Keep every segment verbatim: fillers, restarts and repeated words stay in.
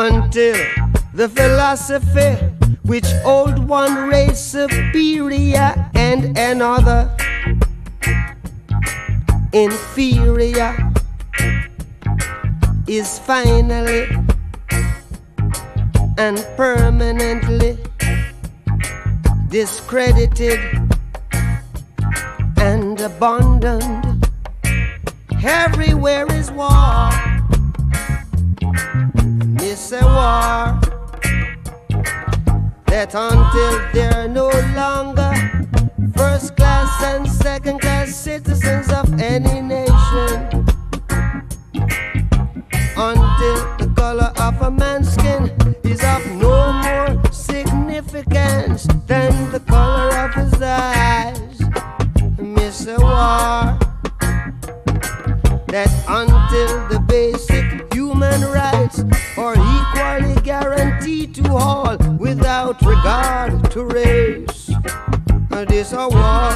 until the philosophy which hold one race superior and another inferior is finally and permanently discredited and abandoned. Everywhere is war, miss a war, that until they're no longer first class and second class citizens of any nation, until the color of a man's skin is of no more significance than the color of his eyes, miss a war, that until the basic human rights are equally guaranteed to all without regard to race, this a war,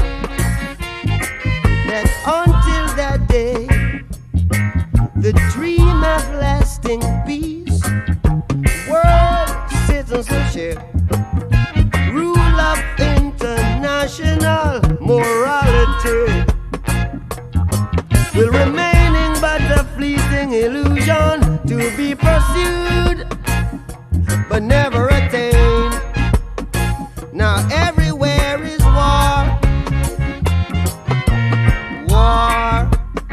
that until that day the dream of lasting peace, world citizenship, rule of international morality will remaining but a fleeting illusion to be pursued but never attained. Now everywhere is war, war,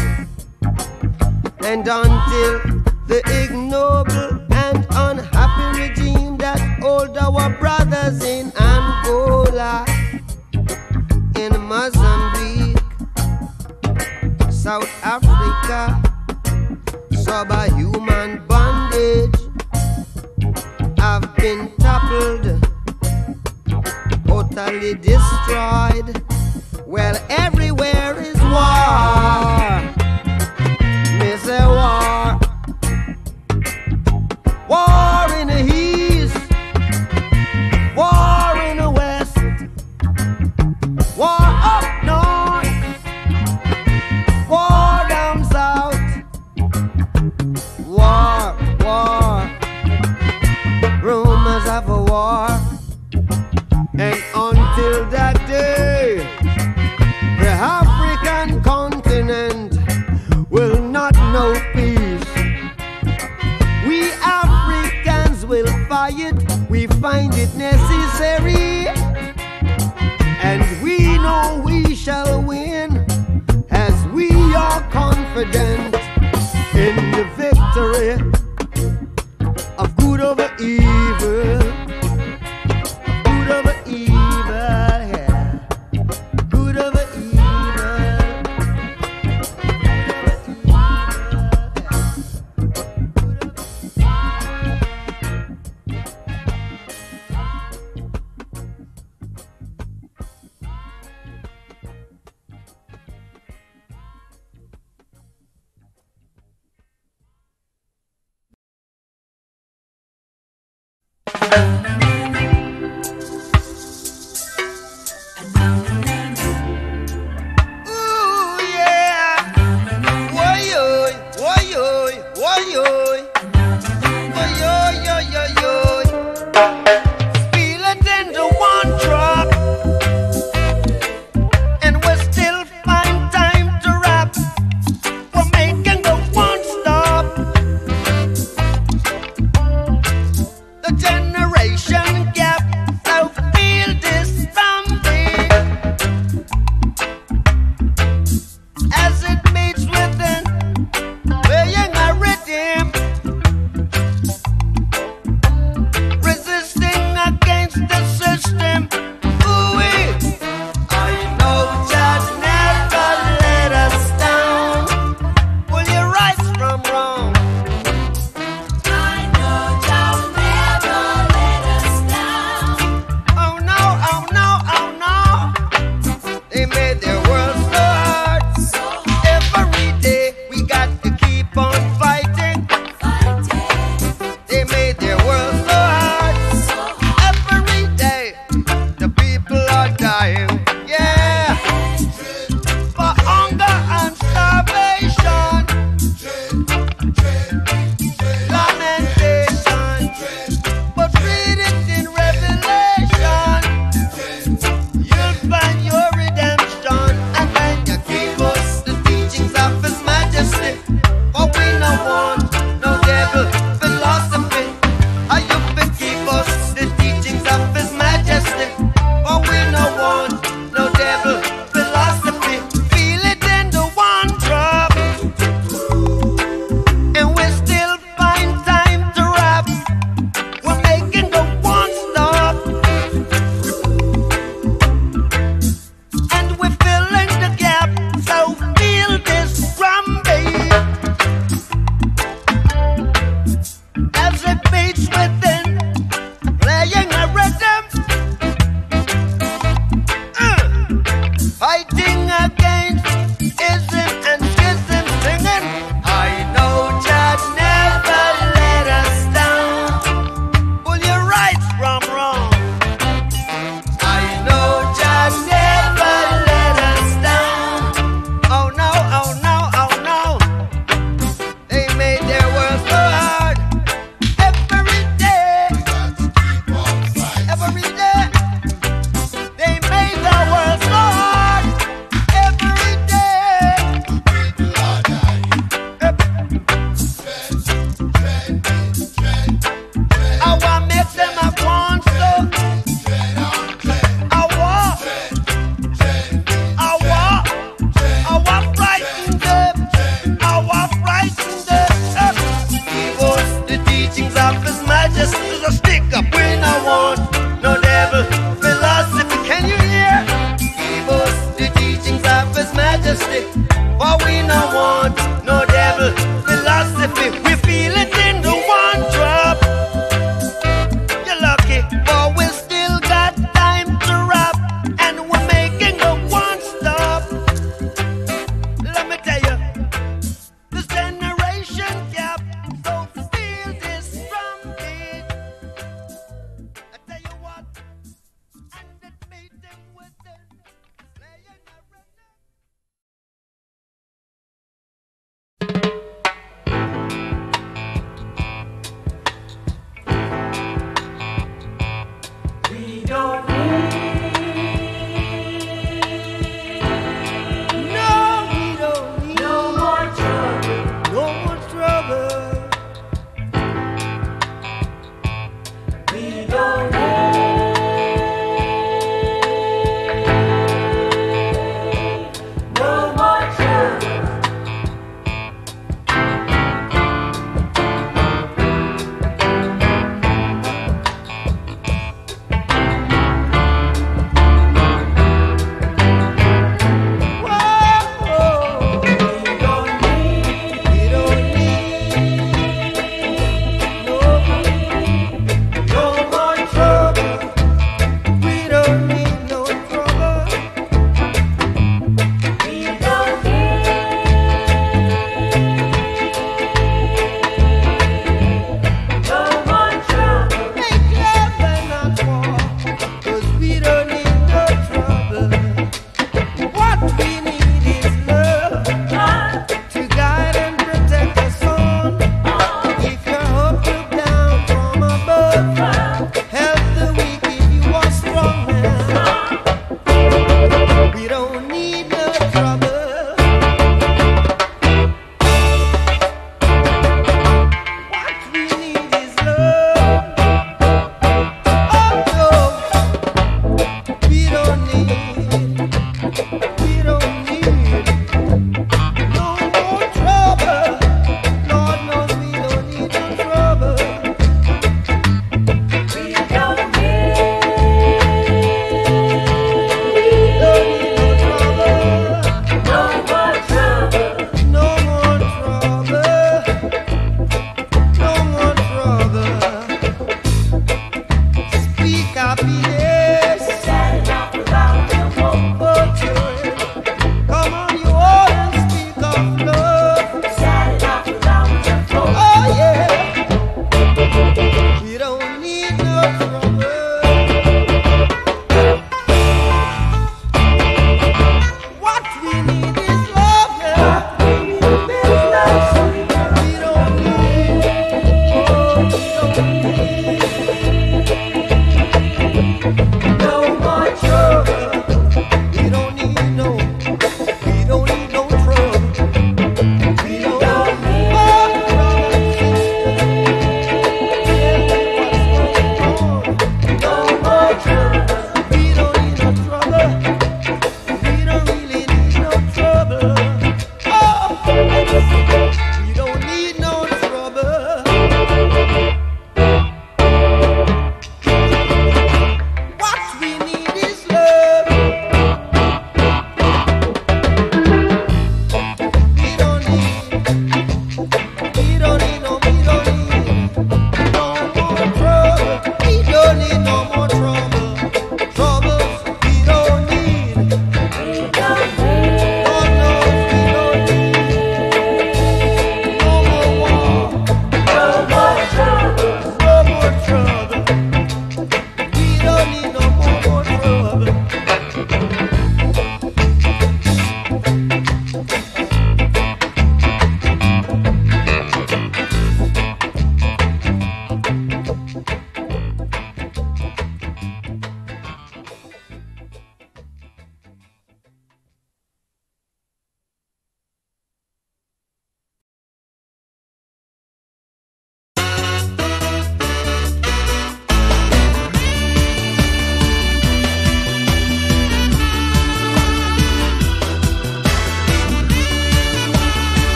and until the ignoble and unhappy regime that hold our brothers in Angola, in Mozambique, South Africa, subhuman bondage have been toppled, totally destroyed. Well, everywhere is war, miss a war, war in the east, war in the west, war up north, war down south, war, war, rumors of a war. And until that day, the African continent will not know peace. We Africans will fight, we find it necessary, and we know we shall win, as we are confident in the victory of good over evil. Good over evil, yeah. Good over evil. Lamentation.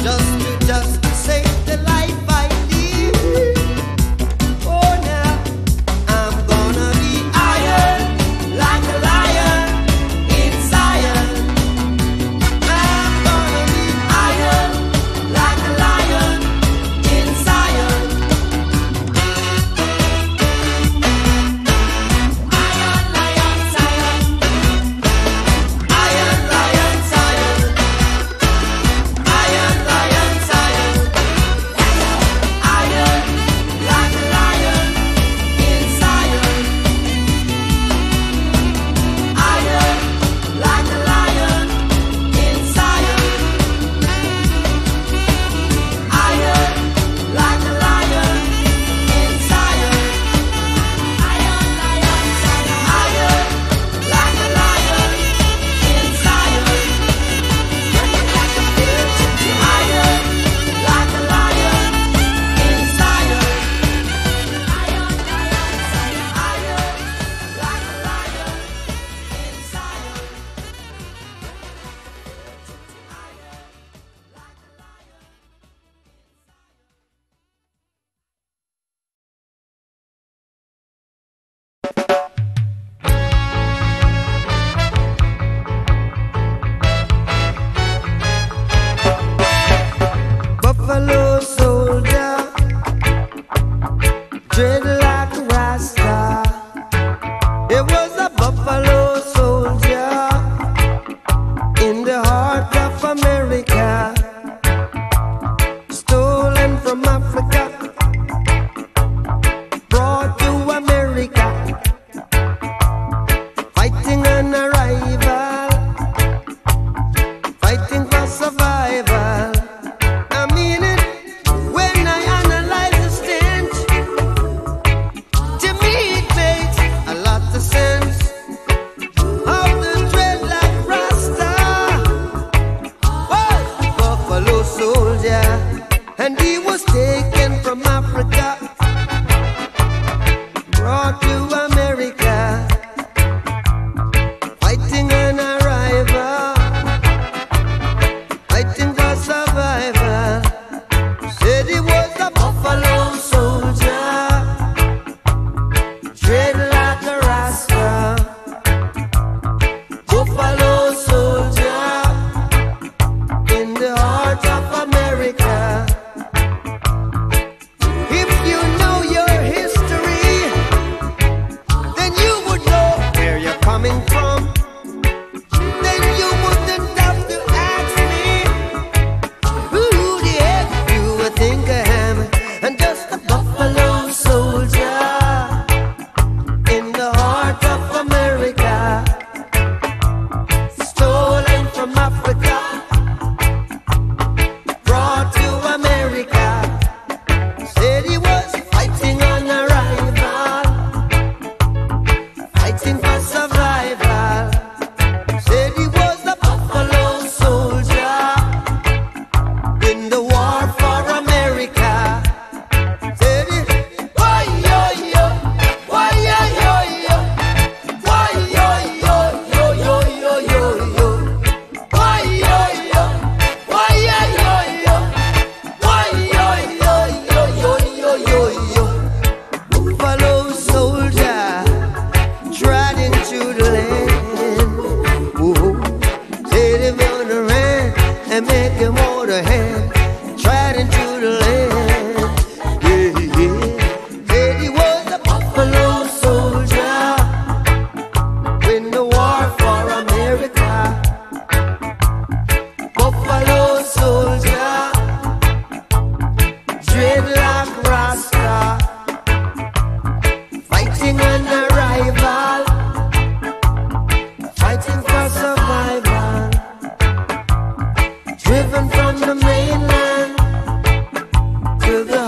Driven from the mainland to the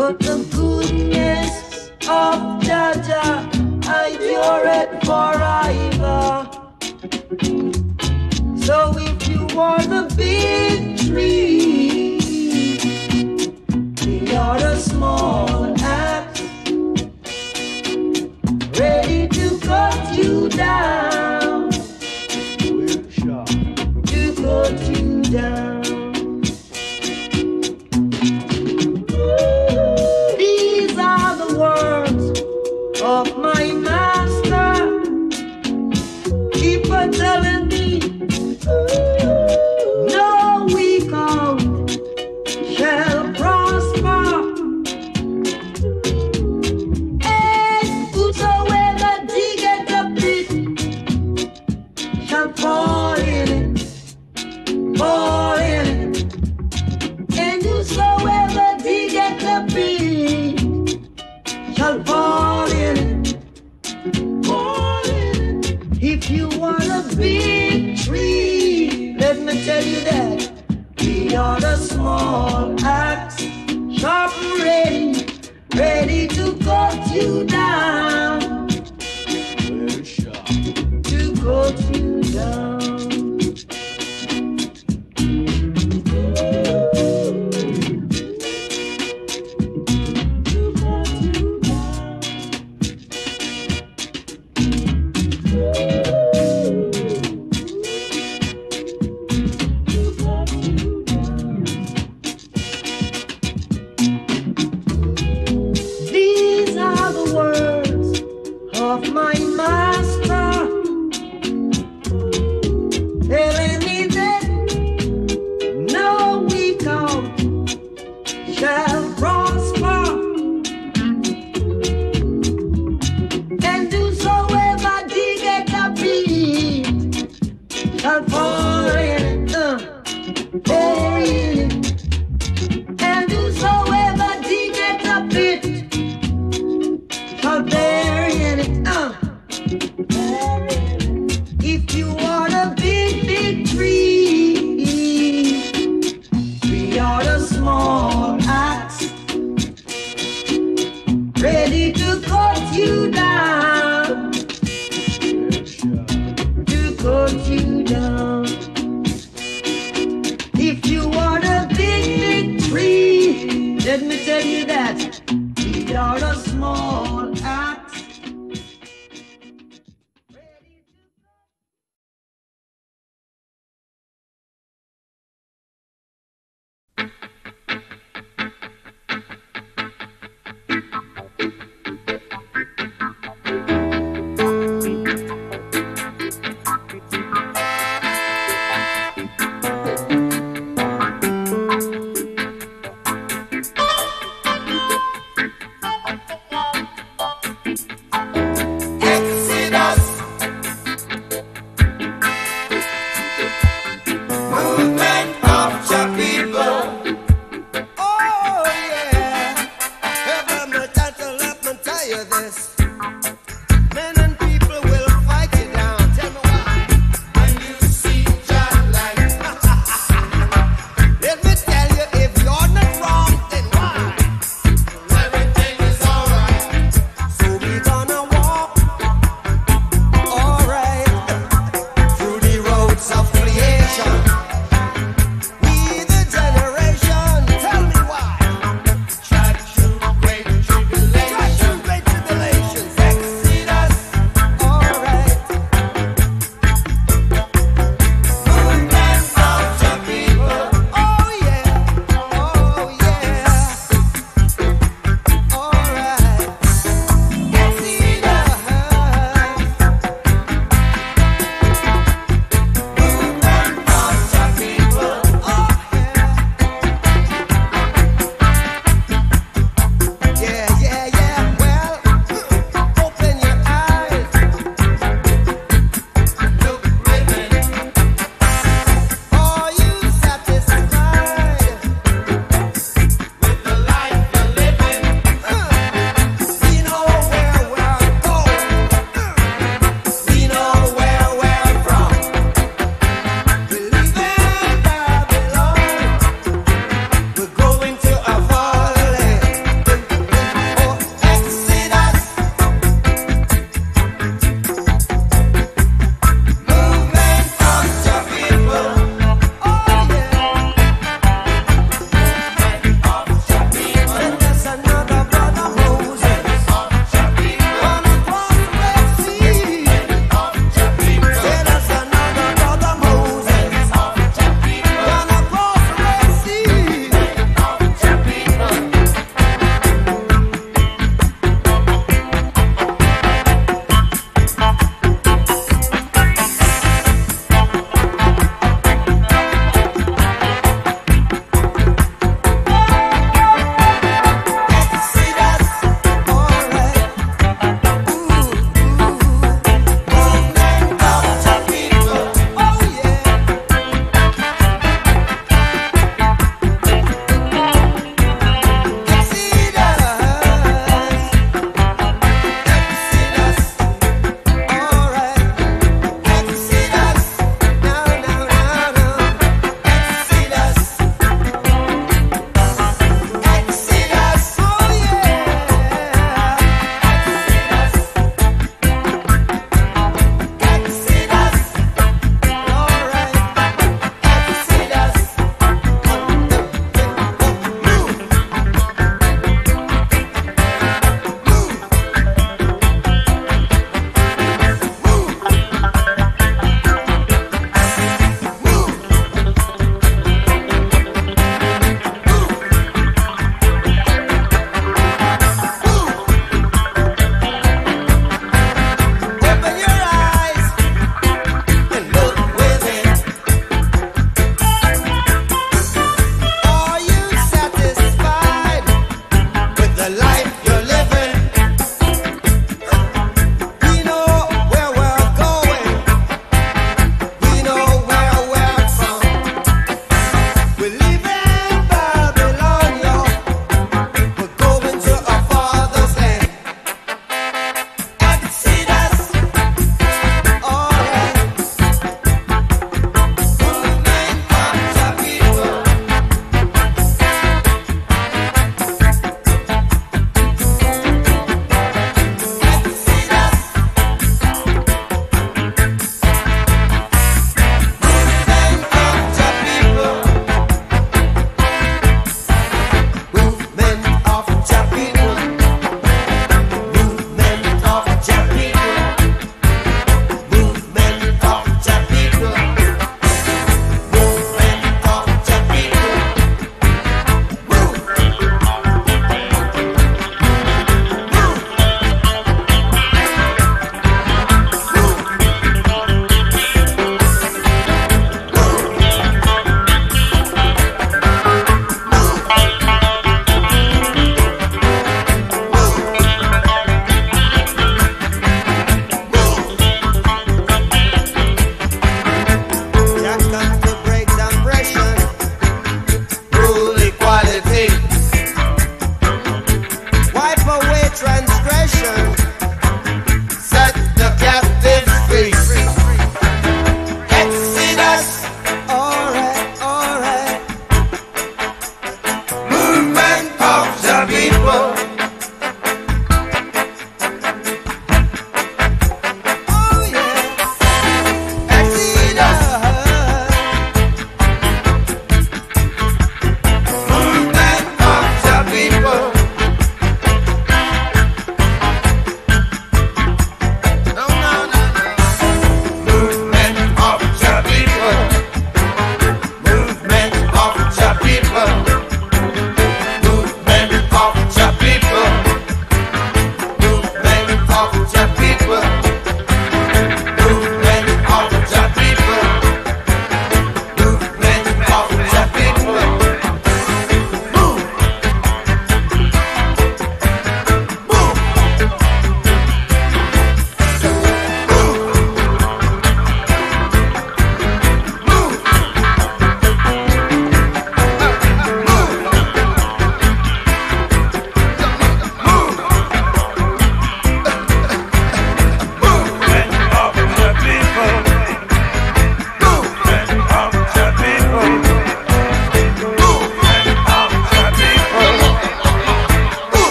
but the goodness of Jaja endureth forever. So if you want the big tree, we are a small axe, ready to cut you down, to cut you down. These are the words of my master. Keep on telling me, no weak out shall prosper, and whosoever diggeth the pit shall fall in it, fall in it, and whosoever diggeth the pit shall fall in it, fall in it. If you want a big tree, let me tell you that we are the small axe, sharp and ready, ready to cut you down, to cut you down. These are the words of my master, telling me that no weak out shall prosper, and whosoever diggeth the pit shall fall in it, uh, fall in it, and whosoever diggeth the pit shall bury in it, uh, bury in it. If you want a big, big tree, we are the small axe, ready to cut you down, to cut you down. If you want a big, big tree, let me tell you that we are the small axe. Tribulation.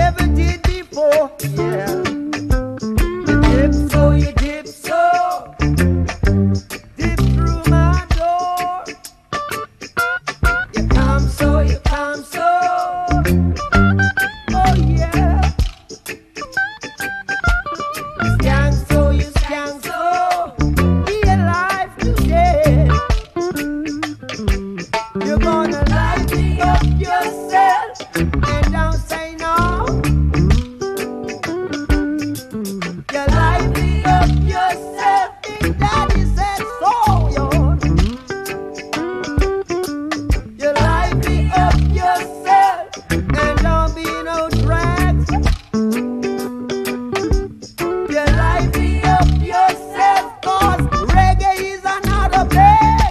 never did before. Yeah. You dip so, you dip so, dip through my door. You come so, you come so. Oh yeah. You skank so, you skank so. Be alive today. You're gonna light me up yourself and don't say no. You light me up yourself, Big Daddy said so, yo. You light me up yourself and don't be no drags. You light me up yourself, cause reggae is another bed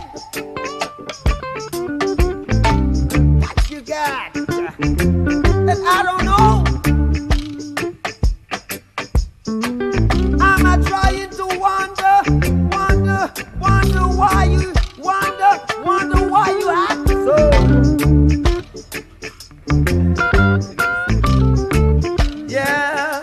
that you got that I don't know. I'm a trying to wonder, wonder, wonder why you, wonder, wonder why you act so. Yeah.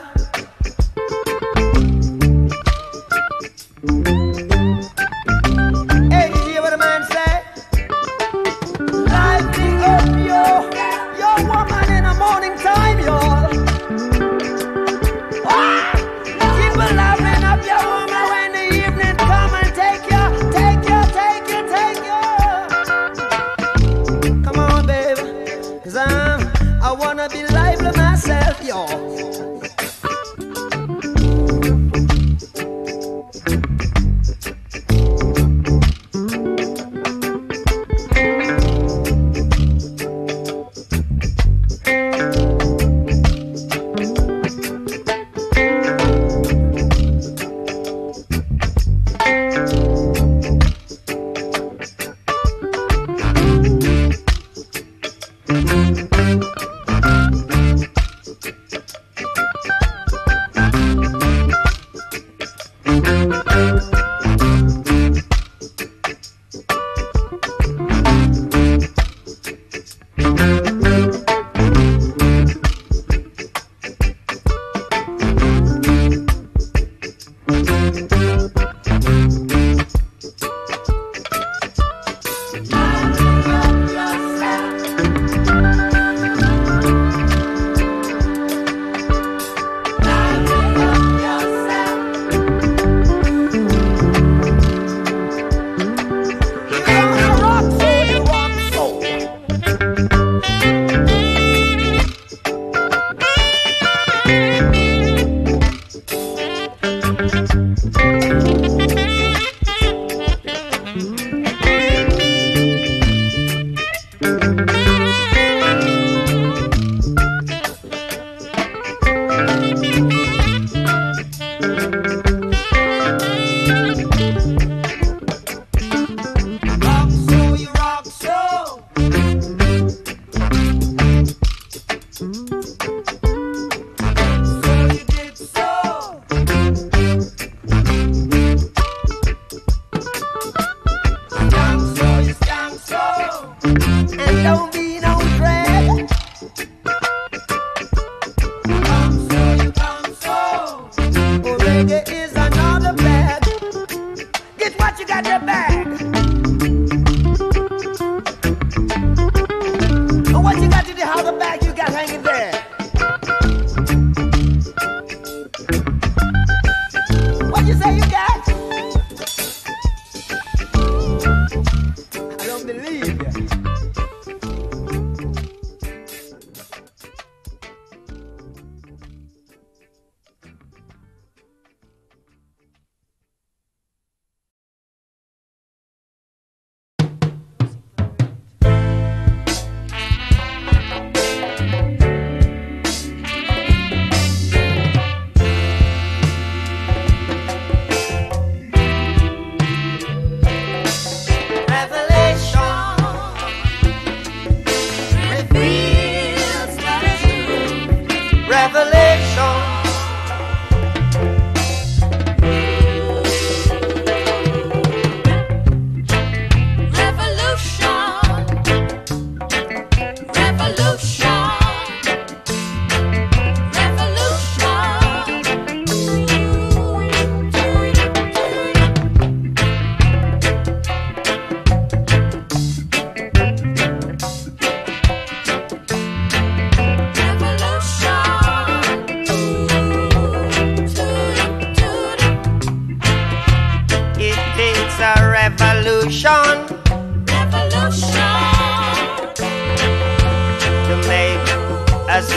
Hey, did you hear what the man said? Light me up, yo, your woman in the morning time, y'all. Ah! Keep a loving up your woman when the evening come and take you, take you, take you, take you. Come on, baby, cause I'm, I wanna be lively myself, y'all.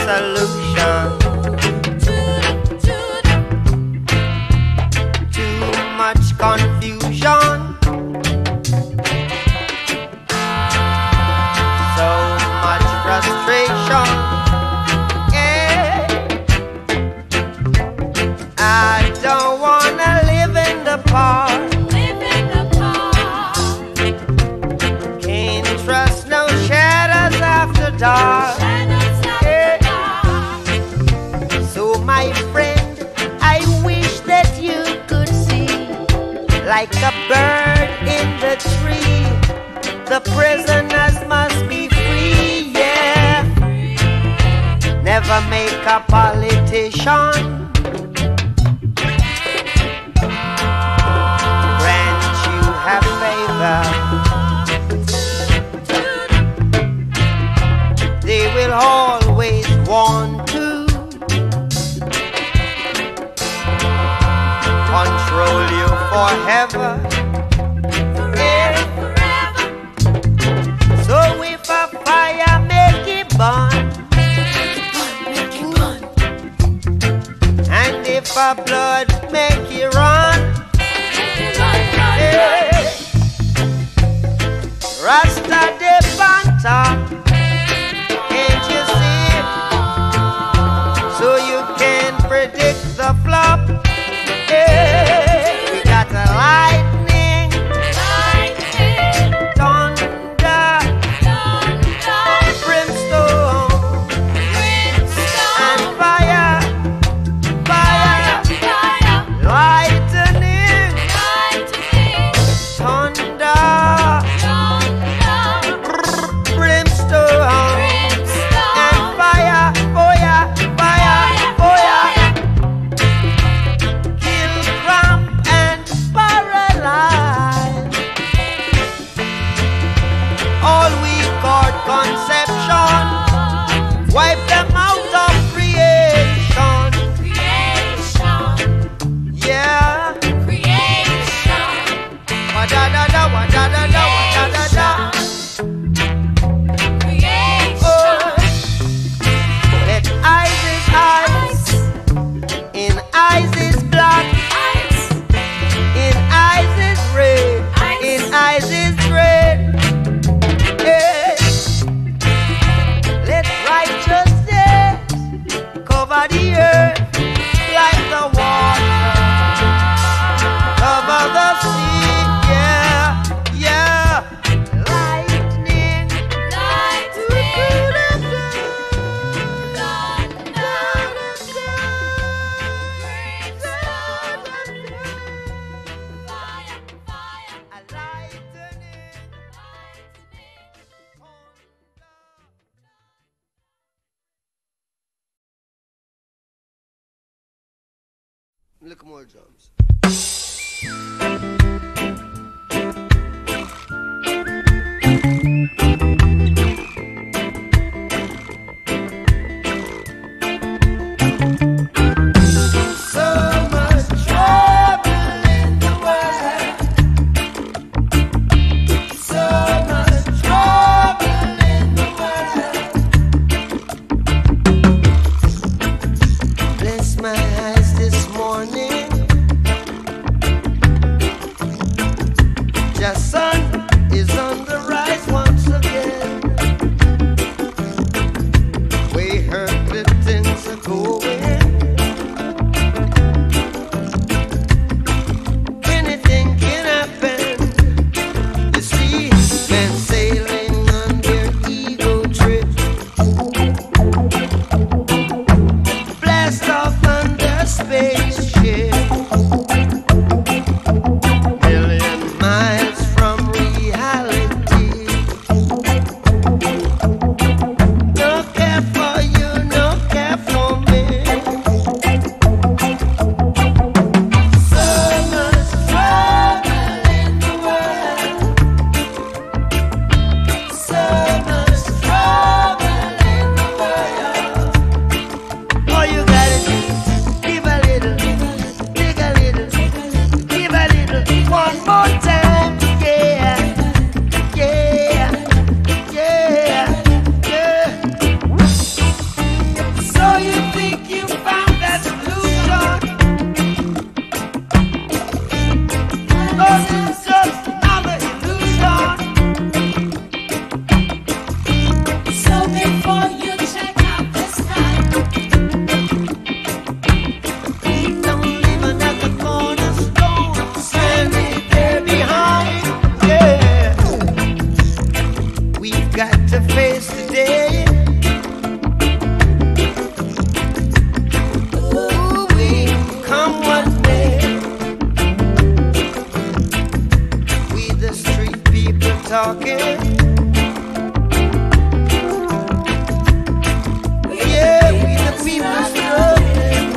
solution. Too much confusion, so much frustration. Yeah, I don't wanna live in the park. Live in the park. Can't trust no shadows after dark. Shadows after Yeah. dark. So my friend, I wish that you could see, like a bird in the tree, the prisoners must be free, yeah. Never make a politician grant you have favor. They will always want to control you forever. Yeah. So if a fire make it burn, and if a blood make it run, yeah. Rasta de Panta, can't you see it? So you can predict the flop. Yeah. We got the lightning, Lightning, thunder, thunder, brimstone, brimstone, and fire, fire, fire, lightning, lightning, thunder, thunder, brimstone, and brimstone, fire, fire, fire, fire. Kill, cramp, and paralyze all weak chord conception. Wipe them out of creation. creation, Yeah. creation, Wa da da da, wa da da da, wa da da da. creation, Oh. Let eyes is eyes, in eyes is black, ice, in eyes is red, in eyes is red. Yeah. Let righteousness cover the earth like the water cover the sea. Yeah, yeah. Lightning, lightning, Look more drums. So much trouble in the world. So much trouble in the world. Bless my eyes this morning. talking. Yeah, we the people struggling.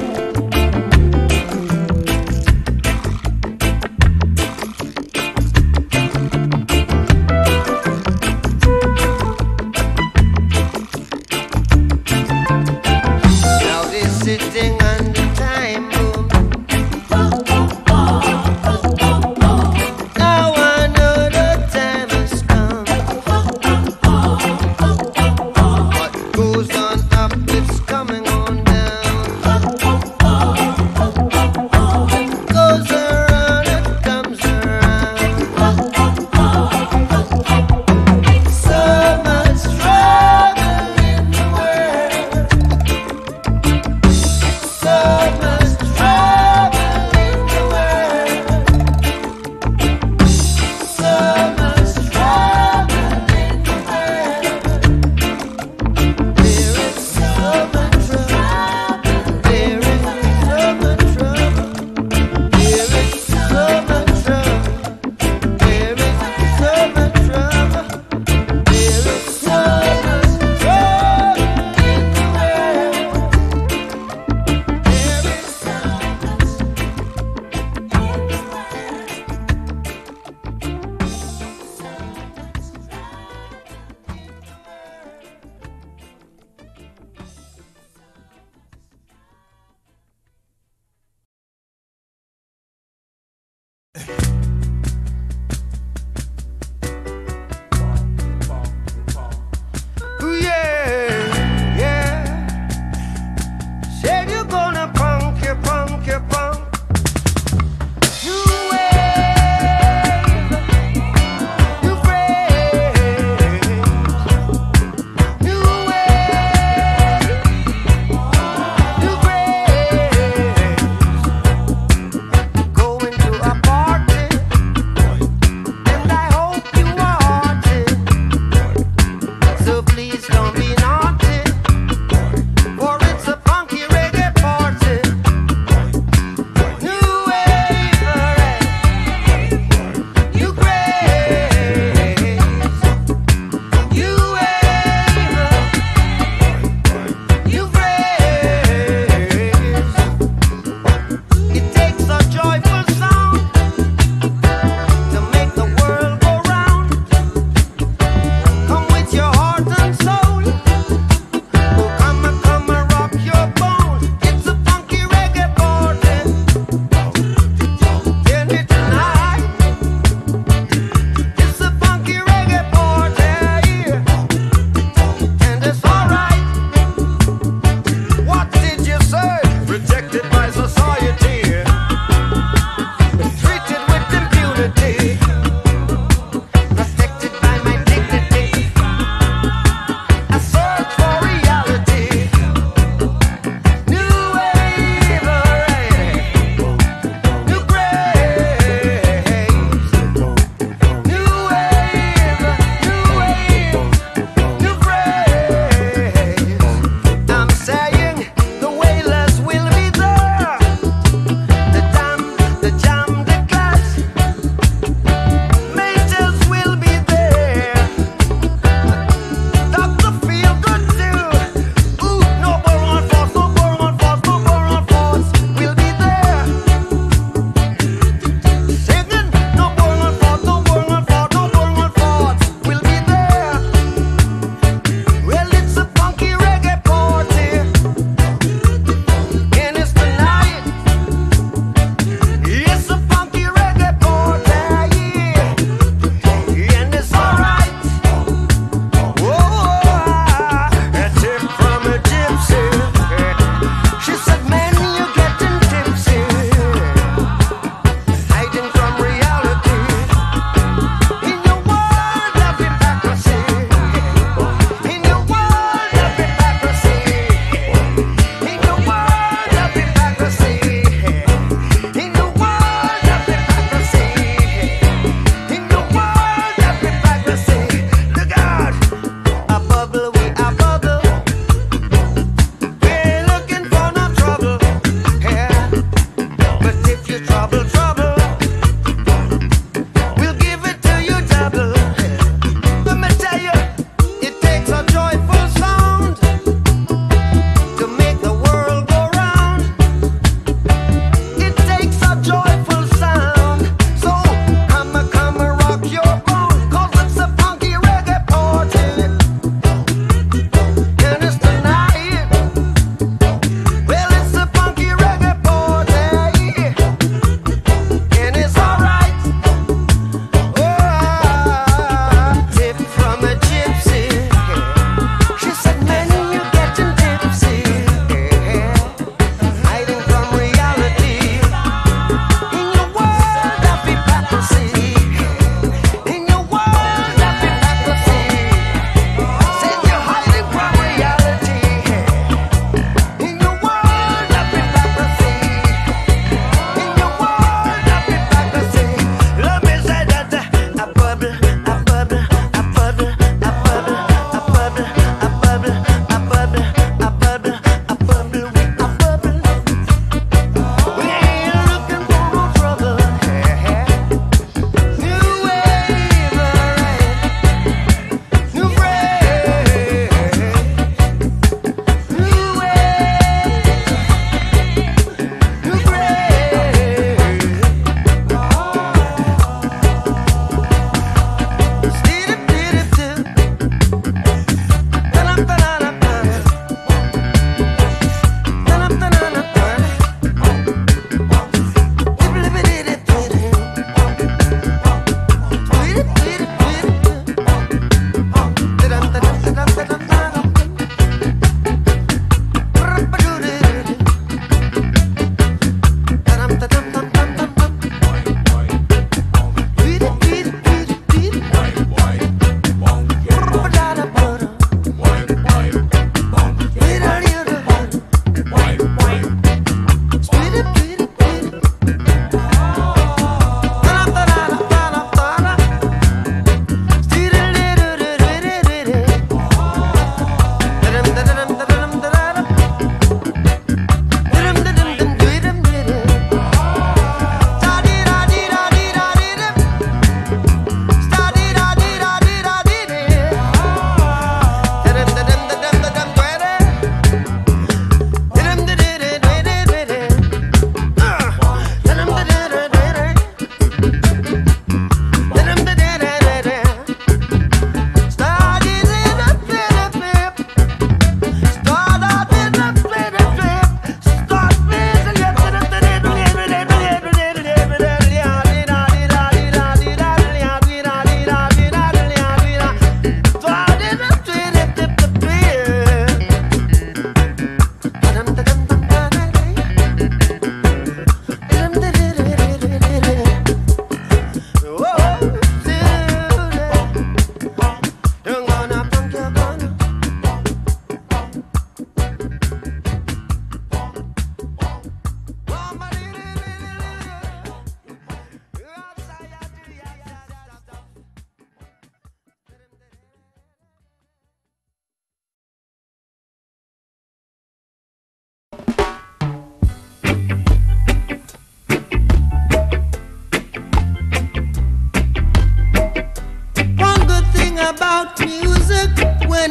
Now they're sitting on the time bomb. Now I know the time has come. What goes on up, it's coming on down. Goes around, it comes around. So much trouble in the world. So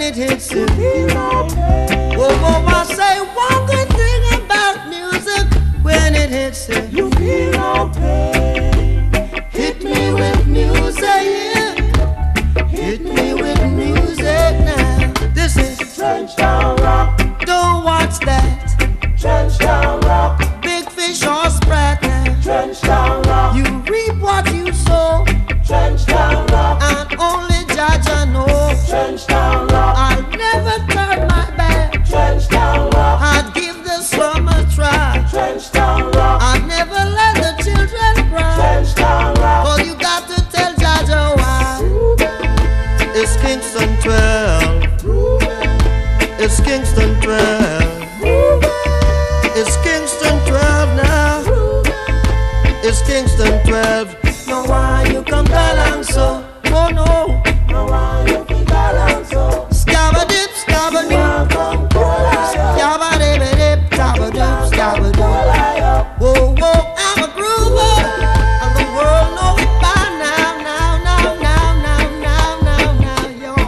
it hits you, whoa, whoa, I say one good thing about music. When it hits you, You feel no pain. hit me with music, hit me with music now. This is Trench down rock, don't watch that trench down rock, big fish or sprat now. trench down rock, You reap what you sow, trench down rock, and only Judge I know. trench down rock, I'll never turn my back. trench down rock, I'd give the slum a try. trench down rock, I'd never let the children cry. trench down rock. Oh, you got to tell Jaja why. It's Kingston twelve. It's Kingston twelve. It's Kingston twelve now. It's Kingston twelve. Now why you come down so? Oh no. Now why you feel down so? Scabba dip, scabba dip. Welcome to life. Scabba dip, dip, scabba dip, scabba dip. Whoa, whoa, I'm a groover, and the world know it by now, now, now, now, now, now, now, now, yo.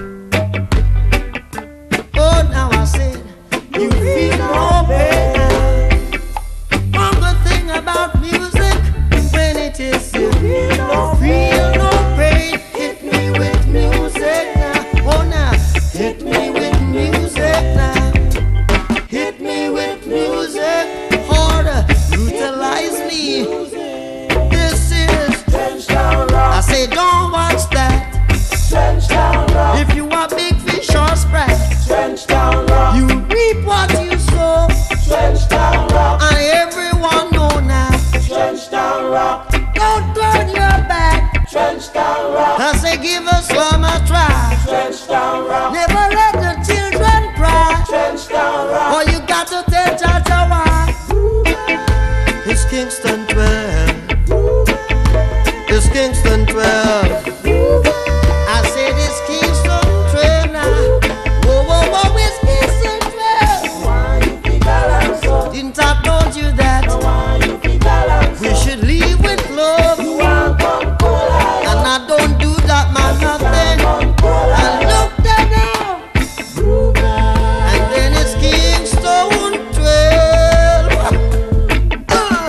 Oh, now I said, you feel no pain now. One good thing about music, when it is you, you feel no pain. Hit me with music now, oh now, hit me with music now. Hit me with music, harder, utilize me. This is, Trench down I rock, say don't watch that. trench down rock, If you want big fish or sprat, trench down rock, you reap what you sow. trench down rock, And everyone know now, trench down rock, don't turn your back. trench down rock, I say give us one a try. trench down rock, Never let the children cry. trench down rock. Oh, you got to tell Jaja why. It's Kingston twelve. It's Kingston twelve. I said it's Kingston twelve now. Whoa, whoa, whoa, it's Kingston twelve. Why you feel down so? Didn't I told you that Why you feel down so? we should leave with love? Welcome to life. And I don't do that, man, nothing. Welcome to And life. look there now. And then it's Kingston twelve. Uh.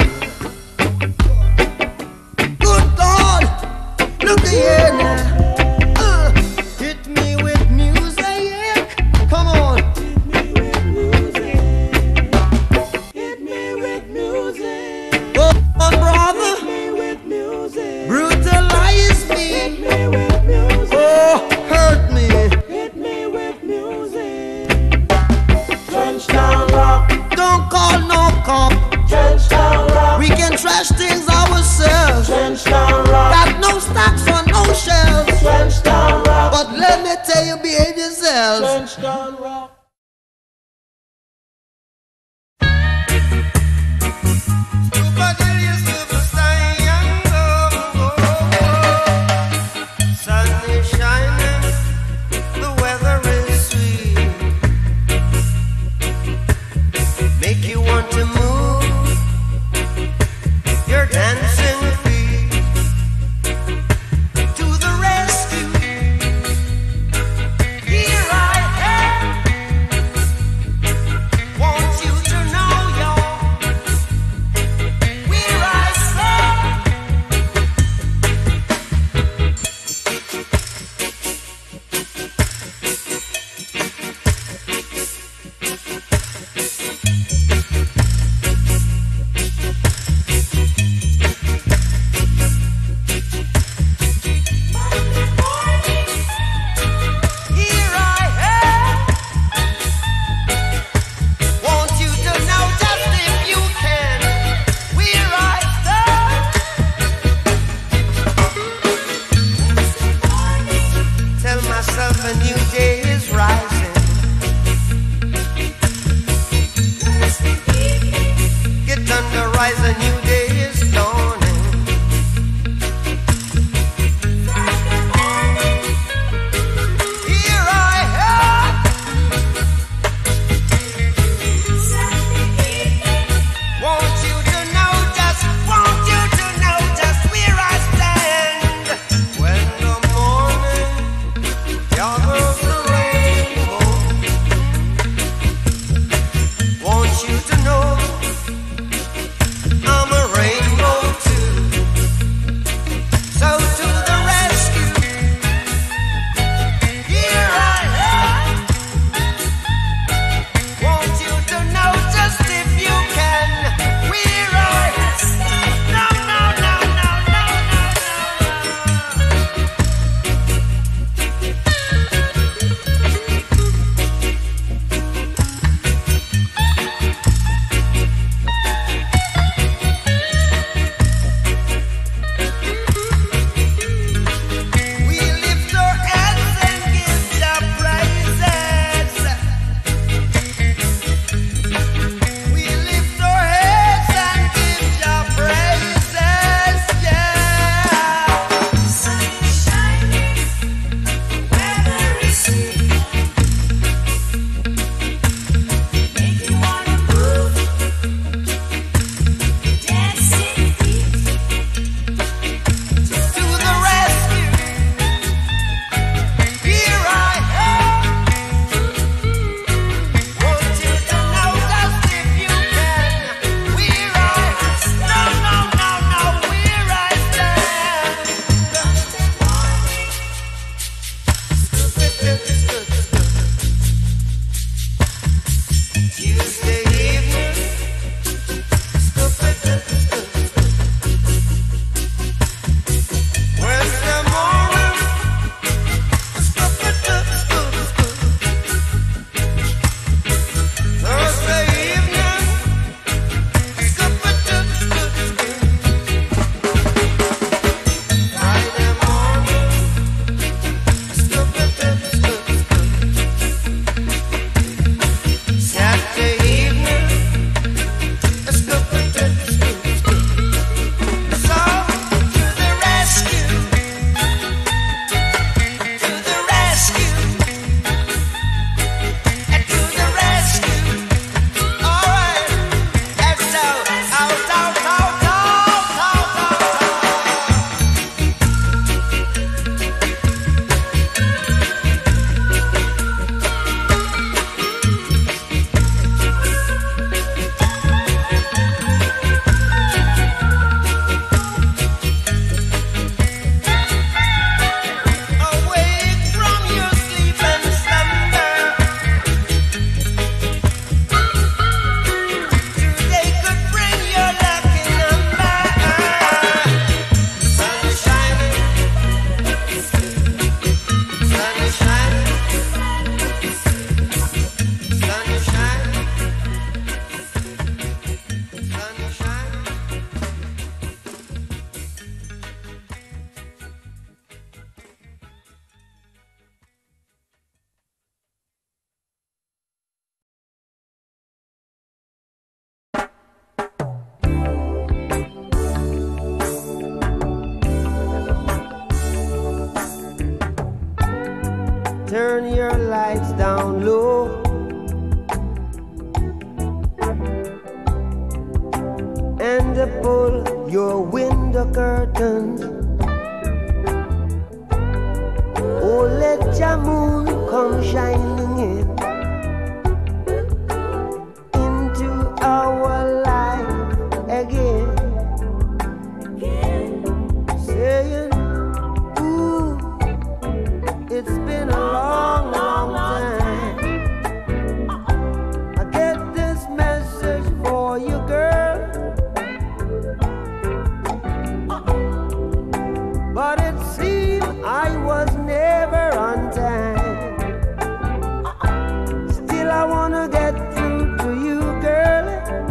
Good God, look here now. Uh. Hit me with music. Come on. Hit me with music. Go on, brother. Hit me with music. Brutalize me. Hit me with music. Oh, hurt me. Hit me with music. Trench down rock, Don't call no cop. trench down rock, We can trash things ourselves. trench down rock, Got no stocks on no shelves. trench down rock, But let me tell you, behave yourselves. trench down rock. Sun is shining, the weather is sweet. Make you want to move your dancing feet to the rescue. Here I am. Want you to know you're where I stand. Here I am. Want you to know just if you can where I stand. Tell myself a new day is rising. Get under rise, a new day is dawning. Here I am. Want you to know just, want you to know just where I stand. When the morning gathers the rain, turn your lights down low. And pull your window curtains. Oh, let your moon come shining in into our life again, saying, ooh, it's been a long, long time. I get this message for you, girl, but it seemed I was never on time. Still I wanna get through to you, girl,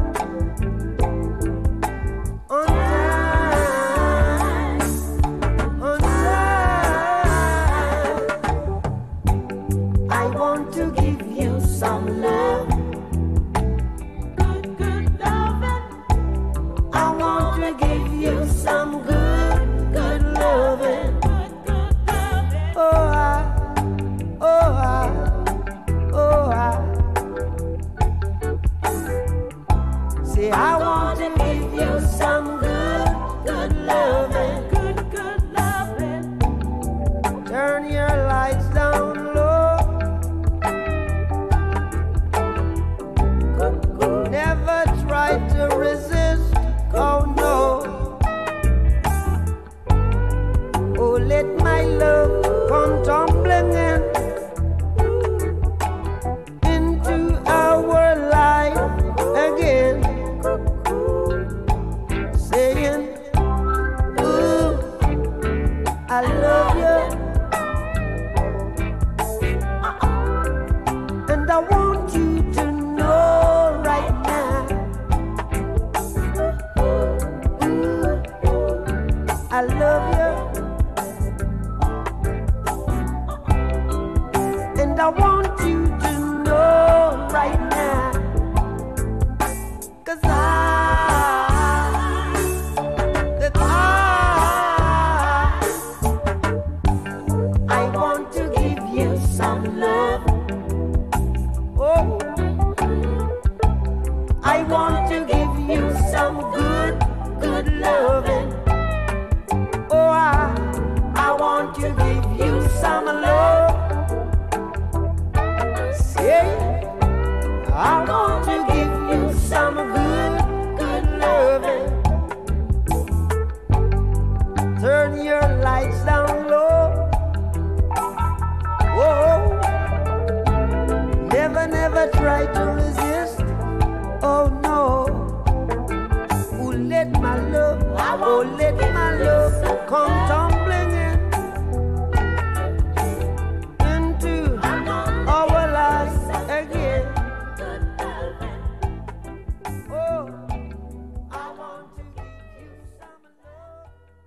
on time, on time. I want to give you some love, good, good loving. I want to give you some good, good loving. Oh, I, oh, I, oh, I. See, I want to give you some good, good loving. Good, good loving. Turn your lights down low. Never try to resist. Oh no. Oh, let my love come tumbling in into our life again, saying, ooh, I love you, and I want you to know right now, ooh, I love you. And I want you to know right now, 'cause I, that I, I want to give you some love. Oh, I want to give you some good, good loving. Oh, I, I want to give you some love. I want to give you some good, good loving. Turn your lights down low. Whoa. Never, never try to resist. Oh no. Oh, let my love, oh, let my love come tumbling in into our lives again. Oh, I want to give you some love.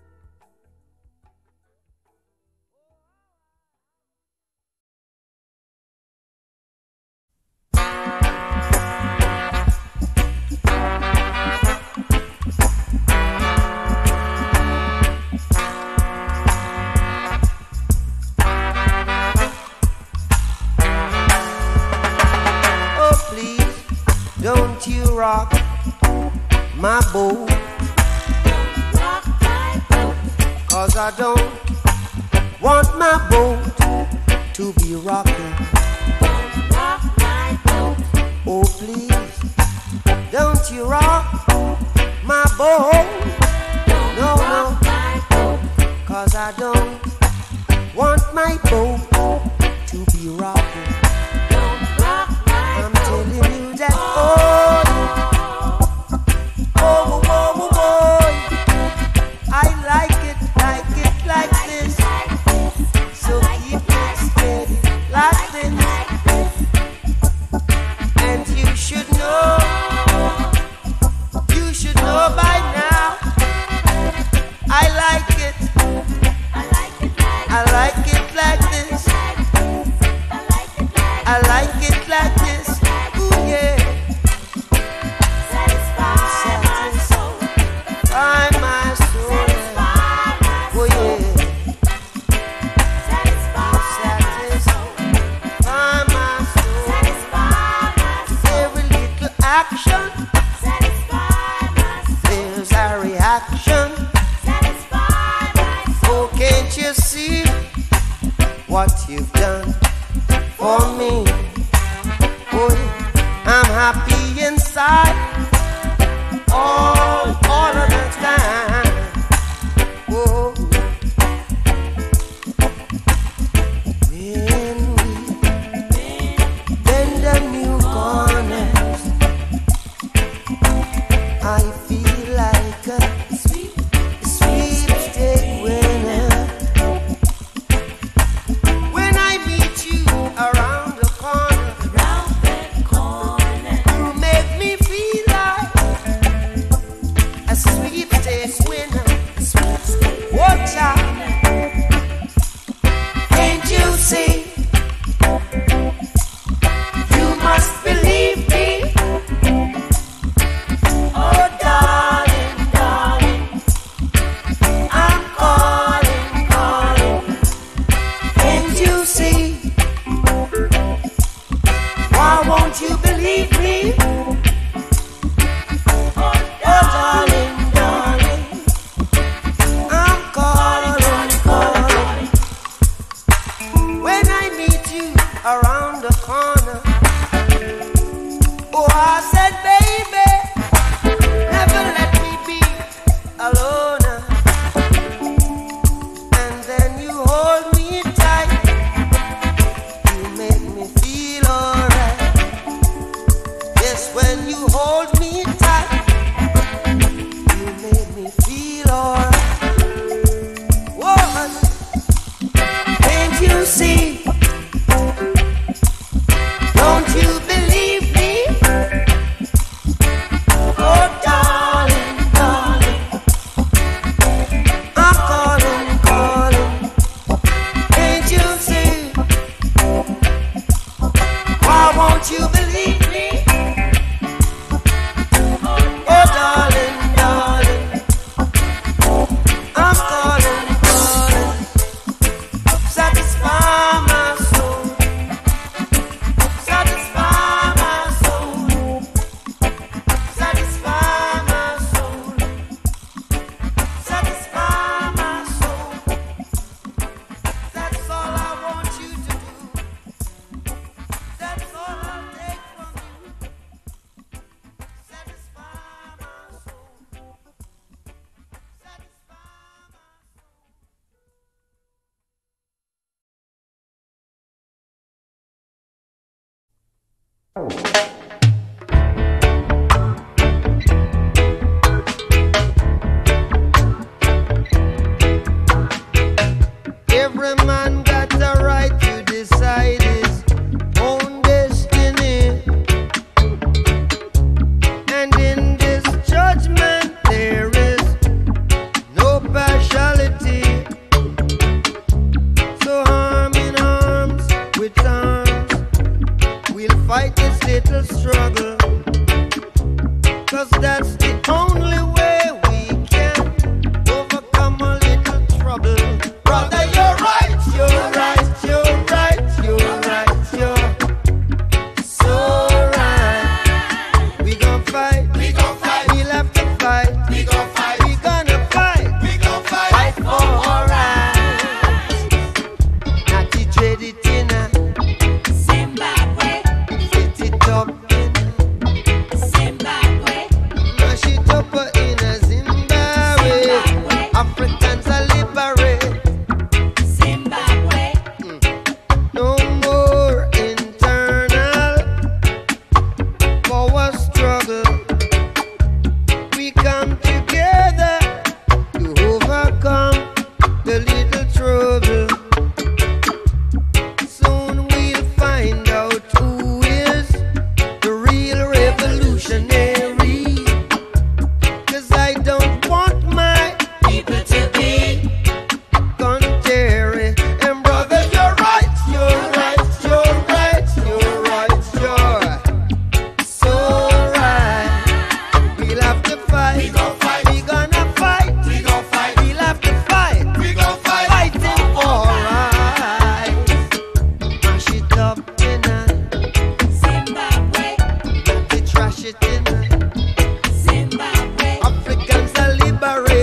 Oh, please, don't you rock my boat, 'cause I don't want my boat to be rocking. Oh, please, don't you rock my boat. No, no, 'cause I don't want my boat to be rocking. I'm telling you that, oh, oh, oh, oh, boy, I like it, like it, like this. So keep it steady, like this. And you should know, you should know by now. I like it, I like it like this. satisfaction. Satisfy my soul. Oh, can't you see what you've done for me? Oh, I'm happy inside all, all of the time. Oh, when we bend the new corners, I feel like a sweet, sweepstake winner. When I meet you around the corner, Around that corner. you make me feel like a sweepstake winner. Oh, child, can't you see? You must believe me. Oh, darling, darling, I'm calling, calling. Can't you see? Why won't you believe me? Oh, darling, darling, I'm calling, calling. When I meet you around the corner, oh, I said, baby, never let me be alone. And then you hold me tight, you make me feel alright. Yes, when you hold me tight, you make me feel alright. Woman, can't you see? Don't you believe me? Oh, darling, darling, I'm calling, calling. Can't you see? Why won't you believe me? Oh, darling, darling, I'm calling, calling. Satisfy my soul. Satisfy my soul. Satisfy my soul. Satisfy my soul. That's all I want you to do. That's all I'll take from you. Satisfy my soul. Satisfy my Every man got the right to decide his own destiny. And in this judgment there is no partiality. So arm in arms with arms, we'll fight this little struggle. Cause that's the only way we can overcome a little trouble. Brother, you're right, you're right, you're right, you're right, you're so right. We gon' fight, we gon' fight, we'll have to fight, we gon' fight, we gonna fight, we gon' fight, fight for our rights. Not to trade it in a Zimbabwe. fit it up in a Zimbabwe. mash it up in a Zimbabwe. Zimbabwe. Africans are liberate. Zimbabwe. No more internal power struggle. We come together to overcome the little trouble. Soon we'll find out who is the real revolutionary. Cause I don't want my People to be. contrary. And brother, you're right, you're right, you're right, you're right, you're so right. We'll have to fight. We gon' fight. We gonna fight. We gon' fight. We'll have to fight. We gon' fight. Fighting for right. Mash it up in a, Zimbabwe. they trash it in a. Zimbabwe. Africans are liberated.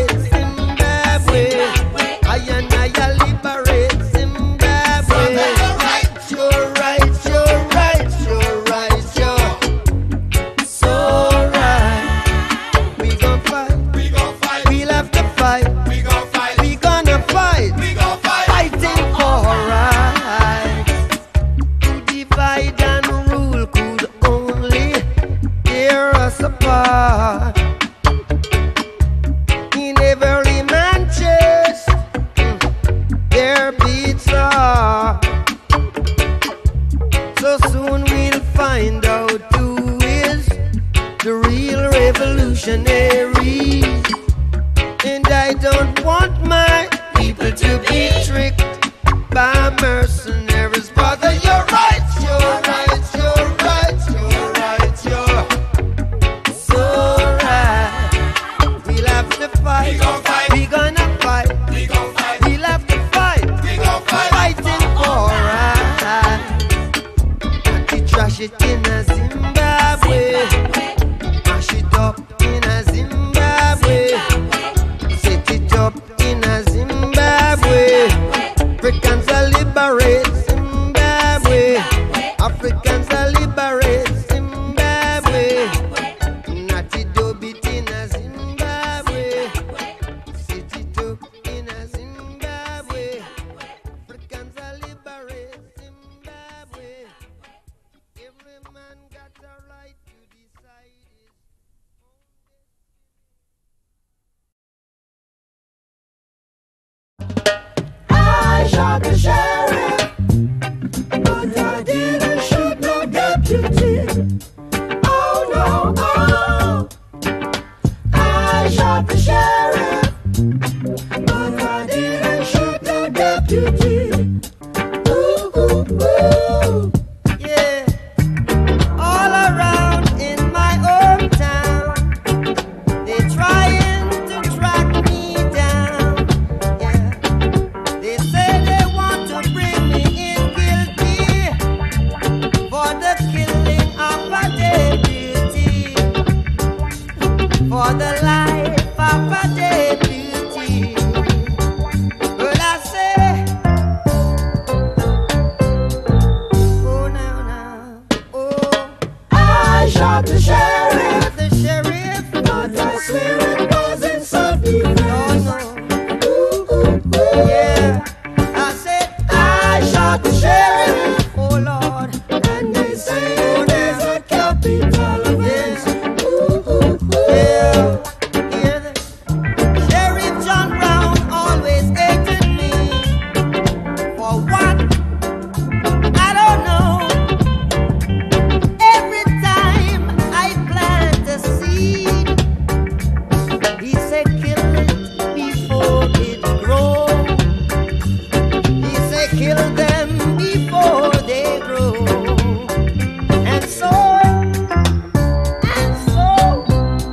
mercenaries, brother, you're right, you're right, you're right, you're right, you're so right. We'll have to fight, We gon' fight. we gonna fight, We gon' fight. we'll have to fight, We gon' fight. fighting for right. To trash it in a Zimbabwe, mash it up in a Zimbabwe, set it up in a Zimbabwe. Africans are liberate Zimbabwe. Africans are liberate Zimbabwe. Natty dub it in a Zimbabwe. Set it up in a Zimbabwe. Africans are liberate Zimbabwe. Every man got a right to decide his I shot the sheriff, but I didn't shoot no deputy. Oh no, oh. I shot the sheriff, but I didn't shoot no deputy. Ooh, ooh, ooh. yeah. All around in my hometown, they trying to track me down. Yeah. They say they want to bring me in guilty for the killing of a deputy, for the life of a deputy. But I say, oh now now, oh, I shot the sheriff, the sheriff, but I swear it wasn't self-defense. no no, Ooh, ooh, ooh. yeah. I said I shot the sheriff, oh Lord, and they say there's a capital offense. Ooh, ooh, ooh. yeah. Hear this? Sheriff John Brown always hated me for what? I don't know. Every time I plant a seed, he said kill it before it grows. He said kill them before they grow. And so, and so,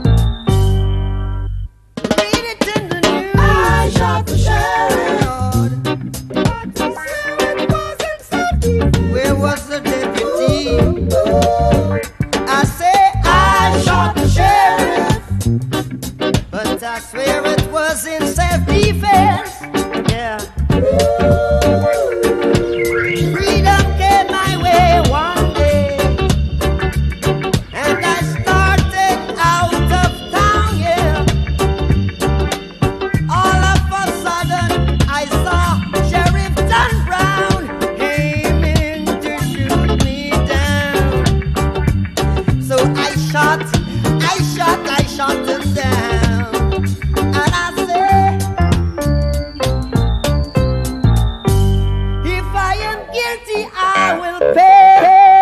read it in the news. I shot the sheriff, Lord, but I swear it wasn't self-defense. where was the deputy? Ooh, I say I shot the sheriff, but I swear it was in self-defense. Yeah. Freedom came my way one day, and I started out of town, yeah. All of a sudden, I saw Sheriff John Brown aiming to shoot me down. So I shot, I shot, I shot him down. And I say, if I am guilty, I will pay.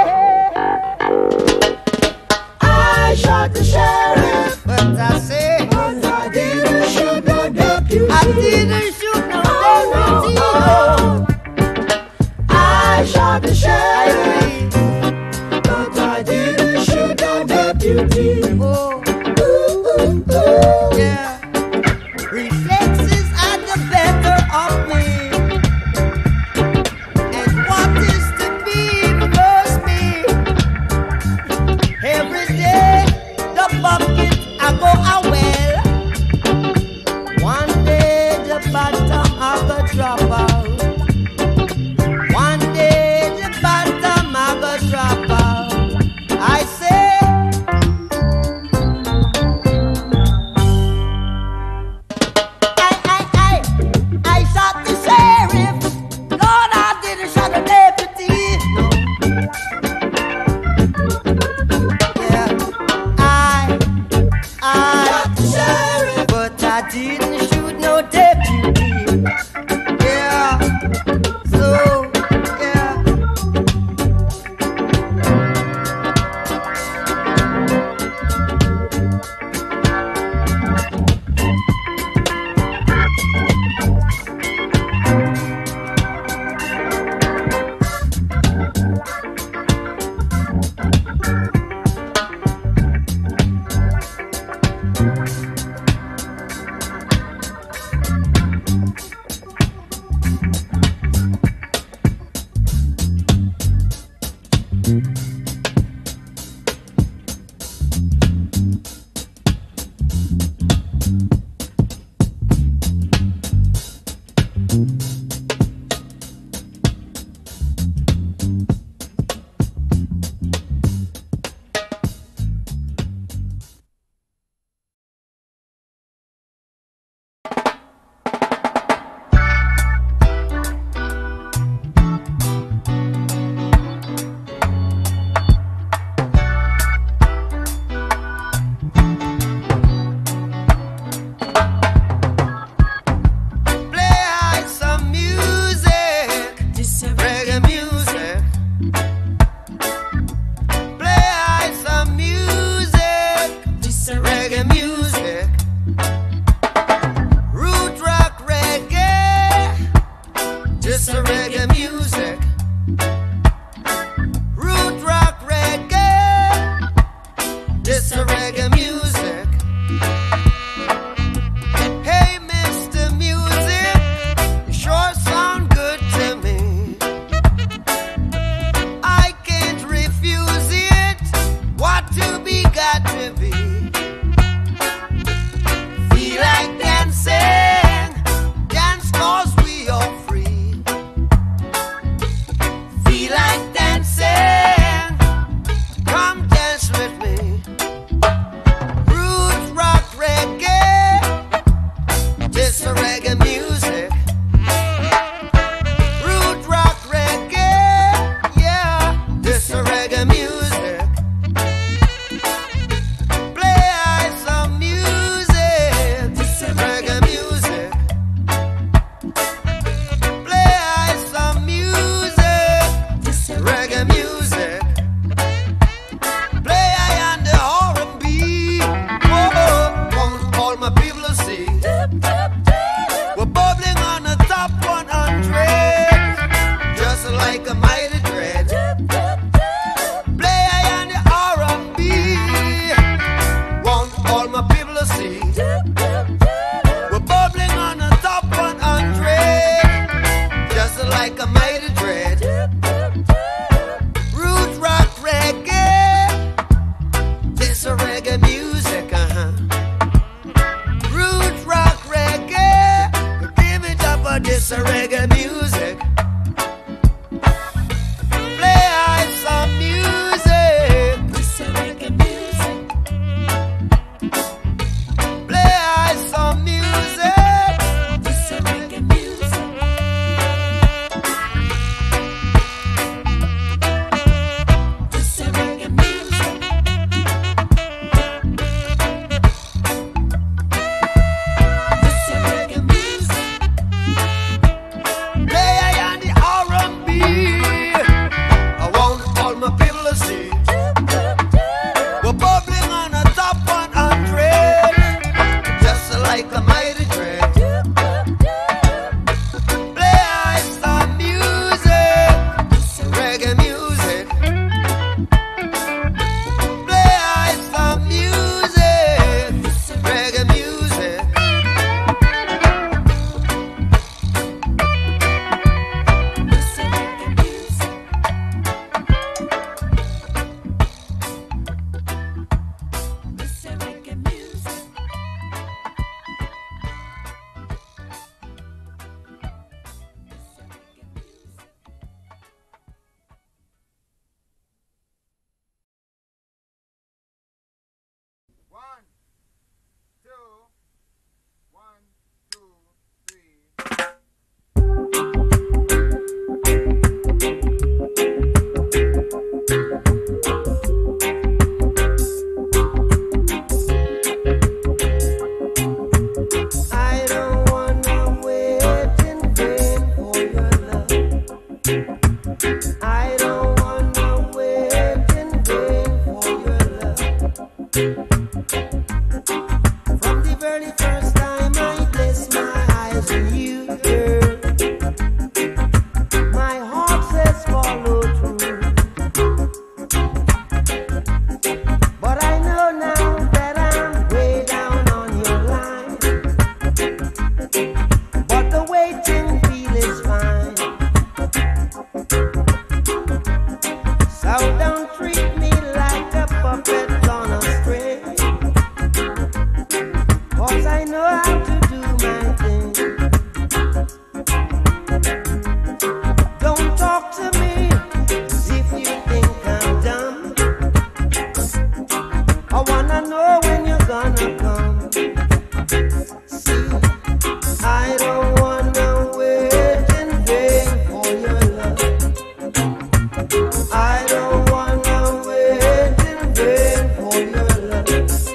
I shot the sheriff, But I say, but I didn't shoot no deputy. I didn't shoot no Oh, deputy. no, oh. I shot the I sheriff, agree. but I didn't shoot no deputy. Oh, Ooh, ooh, ooh. yeah. Reflexes are the better of me. And what is to be must be. Every day, the bucket I go a well. One day, the bottom I go drop out. One day, the bottom I go drop out. I say, I, I, I, I shot the sheriff. Lord, I didn't shot the deputy. No. Yeah, I, I Shot the sheriff, but I didn't shoot no deputy. Yeah, so, yeah. know how to do my thing. Don't talk to me as if you think I'm dumb. I wanna know when you're gonna come. See, I don't wanna wait in vain for your love. I don't wanna wait in vain for your love.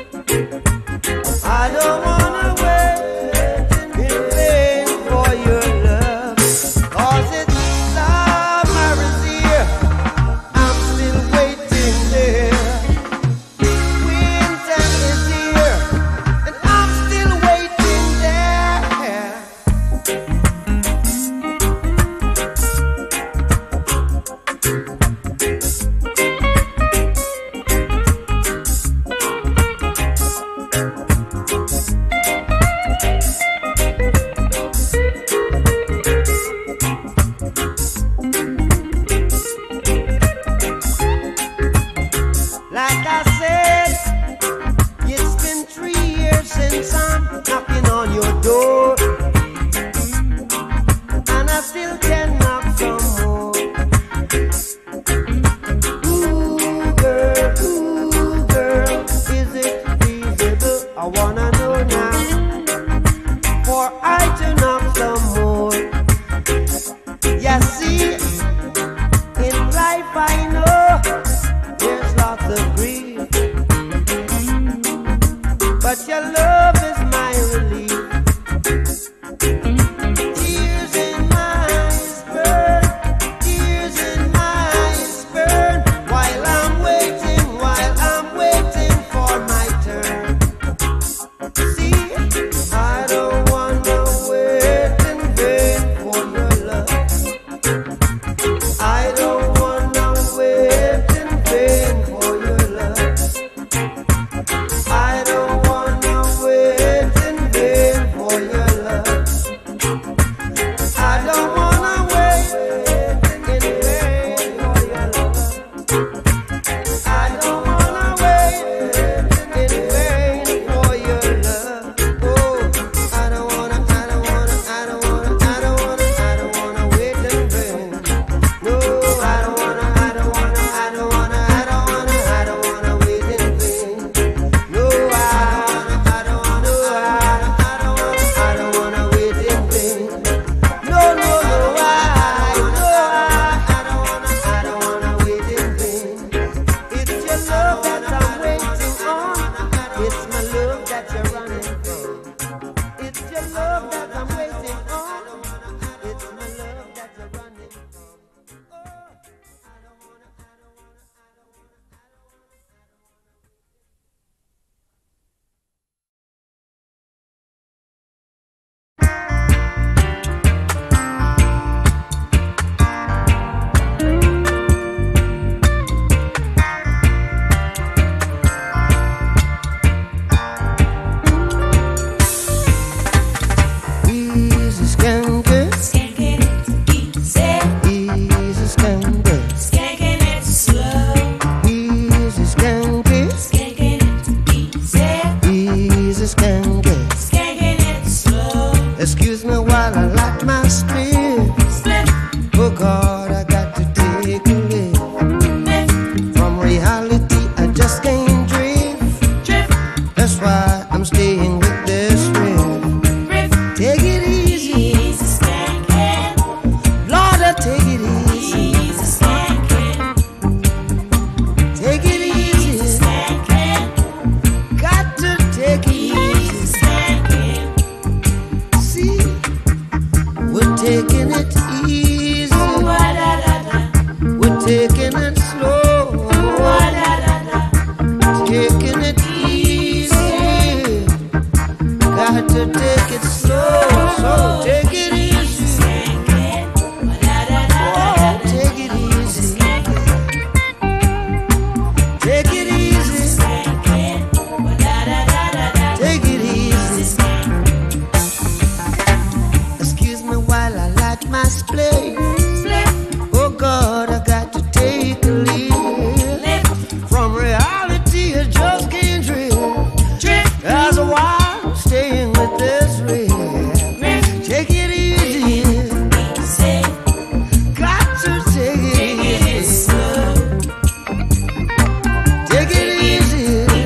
I don't wanna wait in vain for your love. 'Cause it's summer is here, I'm still waiting there. Winter is here, and I'm still waiting there. Like I said, it's been three years since I'm knocking on your door, and I still can knock some more. Ooh, girl, ooh, girl, is it feasible? I wanna know now, for I to knock some more. Yeah, see, in life I know there's lots of grief, but your love is my relief. Tears in my eyes burn, tears in my eyes burn, while I'm waiting, while I'm waiting for my turn. See, I don't wanna wait in vain for your love. I don't wanna wait in vain for your love. I don't wanna wait in vain for your love. I don't wanna wait in vain for your love. I don't wanna wait in vain for your love. Oh, I don't wanna, I don't wanna, I don't wanna, I don't wanna, I don't wanna wait in vain. No, I don't wanna, I don't wanna, I don't wanna, I don't wanna, I don't wanna wait in vain. No, I don't wanna, I don't wanna, I don't wanna, I don't wanna wait in vain. No, no, no, I, no, I, I don't wanna, I don't wanna wait in vain. It's your love that I'm waiting on. It's my love that you're running from. It's your love that I'm waiting on. It's my love that you're running from. Oh, I don't wanna, I don't wanna, easy skanker, Skanking it easy, easy skanker, skanking it slow, easy skanker, skanking it easy, easy skanker. skanking it slow. Excuse me while I light my split. Split, Oh God, I got to take a lift. lift, From reality, I just can't drift. drift, That's why I'm staying with this riff. riff, Take it easy, easy skanking, Lord, I take it easy. easy skanking, Take it easy, skanking, got to take it easy easy. skanking, See, we're taking it easy. wa-da-da-da, We're taking it slow. wa-da-da-da, Taking it easy. Got to take it slow. So take it easy. skanking, wa-da-da-da-da, Oh, take it easy. Take it easy. skanking, wa-da-da-da-da, Take it easy. Excuse me while I light my splay. split, Oh God, I got to take a leave. lift, From reality, I just can't drift. drift, That's why I'm staying it this way. Take it easy. Got to take it easy. Take it easy.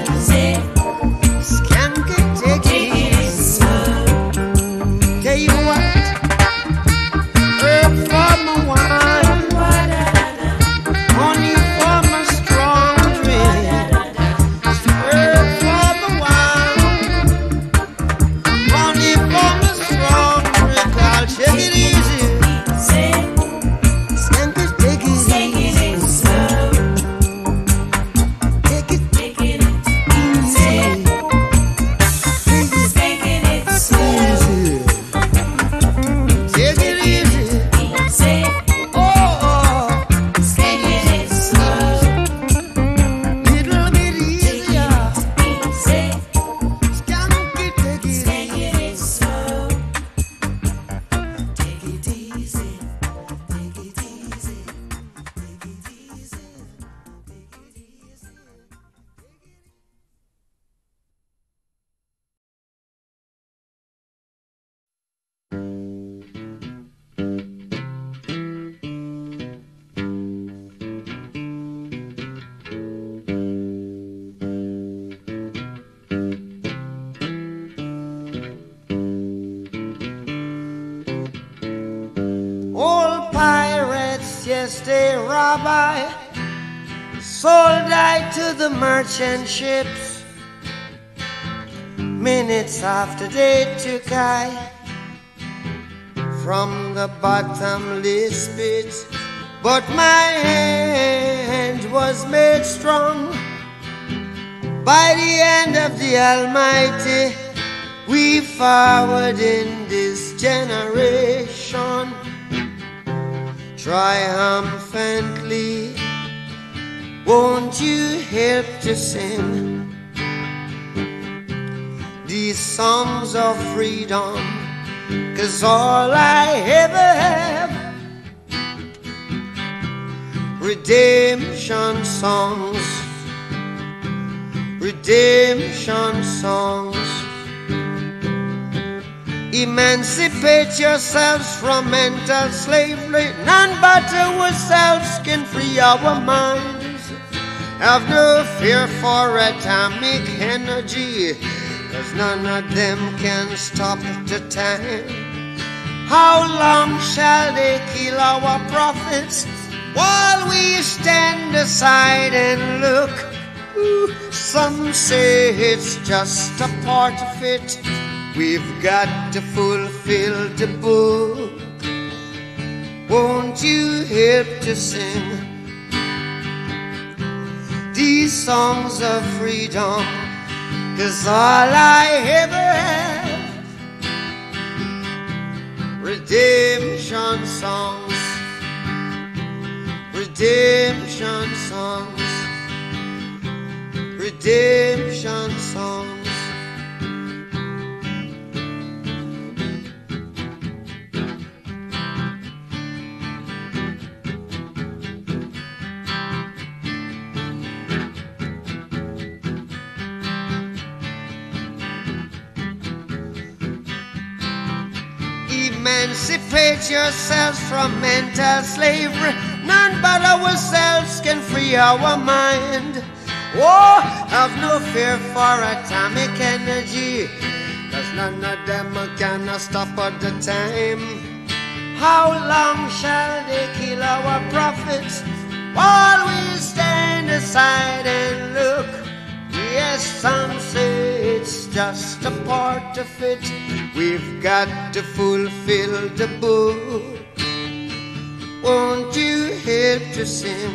Skank it, take it easy. Tell you what, herb for my wine, honey for my strong drink. Herb for my wine, honey for my strong drink. I'll take it easy. Skank it, take it easy. Take it easy. Take it easy. Take it easy. Oh, oh. Little bit easier. Skank it, take it easy. Take it easy. Take it easy. Take it easy. Old pirates, yes, they rob I, sold I to the merchant ships. Minutes after they took I from the bottomless pit, but my hand was made strong by the hand of the Almighty. We forward in this generation triumphantly. Won't you help to sing these songs of freedom? 'Cause all I ever have, redemption songs, redemption songs. Emancipate yourselves from mental slavery. None but ourselves can free our minds. Have no fear for atomic energy, 'cause none of them can stop the time. How long shall they kill our prophets while we stand aside and look? Ooh, some say it's just a part of it. We've got to fulfill the book. Won't you help to sing these songs of freedom? 'Cause all I ever have, redemption songs, redemption songs, redemption songs. Emancipate yourselves from mental slavery. None but ourselves can free our mind. Oh, have no fear for atomic energy, 'cause none of them can stop at the time. How long shall they kill our prophets while we stand aside and look? Yes, some say it's just a part of it. We've got to fulfill the book. Won't you help to sing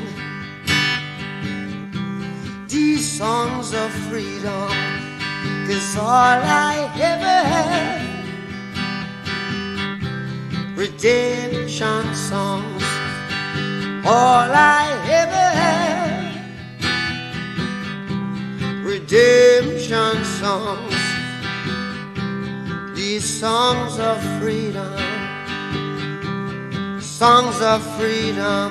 these songs of freedom? 'Cause all I ever have, redemption songs. All I ever have, redemption songs. These songs of freedom, songs of freedom.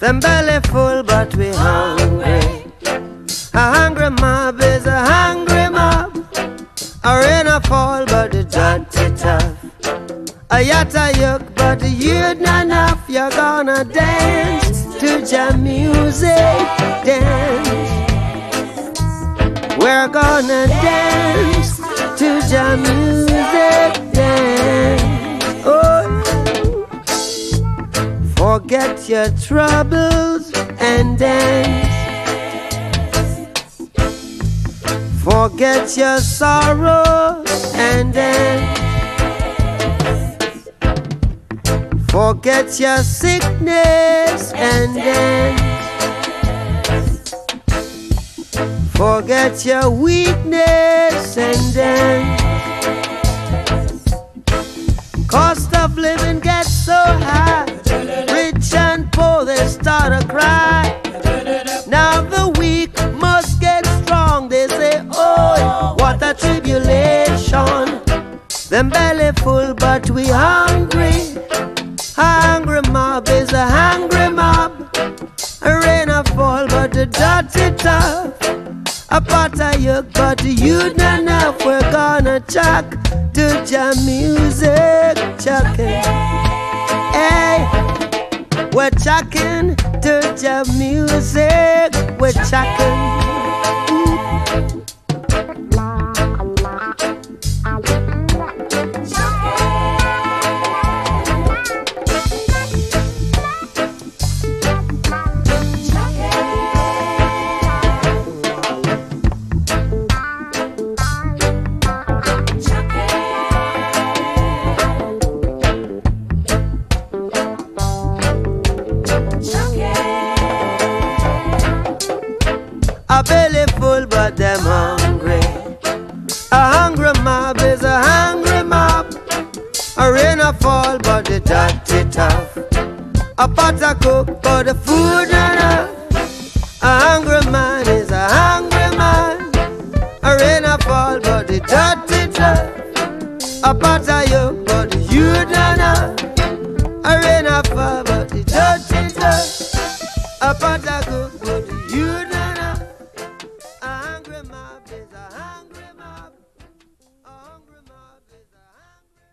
Them belly full but we hungry. A hungry mob is a hungry mob. A rain a fall but the dirty tough. A yatta yuck but the youth not enough. You're gonna dance to jam music, dance. We're gonna dance to jam music, dance. Oh, forget your troubles and dance. Forget your sorrows and dance. Forget your sickness and dance. Forget your weakness and dance. Cost of living gets so high, rich and poor they start to cry. Now the weak must get strong. They say, oh, what a tribulation. Them belly full but we hungry. Hungry mob is a hungry mob. A rain a fall but the dirty tough. A pot of yuck but the youth not enough. We're gonna chuck to jam music, chucking. Hey, we're chucking to jam music. We're chucking. A belly full but them hungry. A hungry mob is a hungry mob. A rain a fall but the dirty tough. A pot a cook but the food not enough. A hungry man is a hungry man. A rain a fall but the dirty tough. A pot a yuck but the youth not enough. A rain a fall but the dirty tough. A pot a cook but the youth not enough. A hungry mob is a hungry mob. A hungry mob is a hungry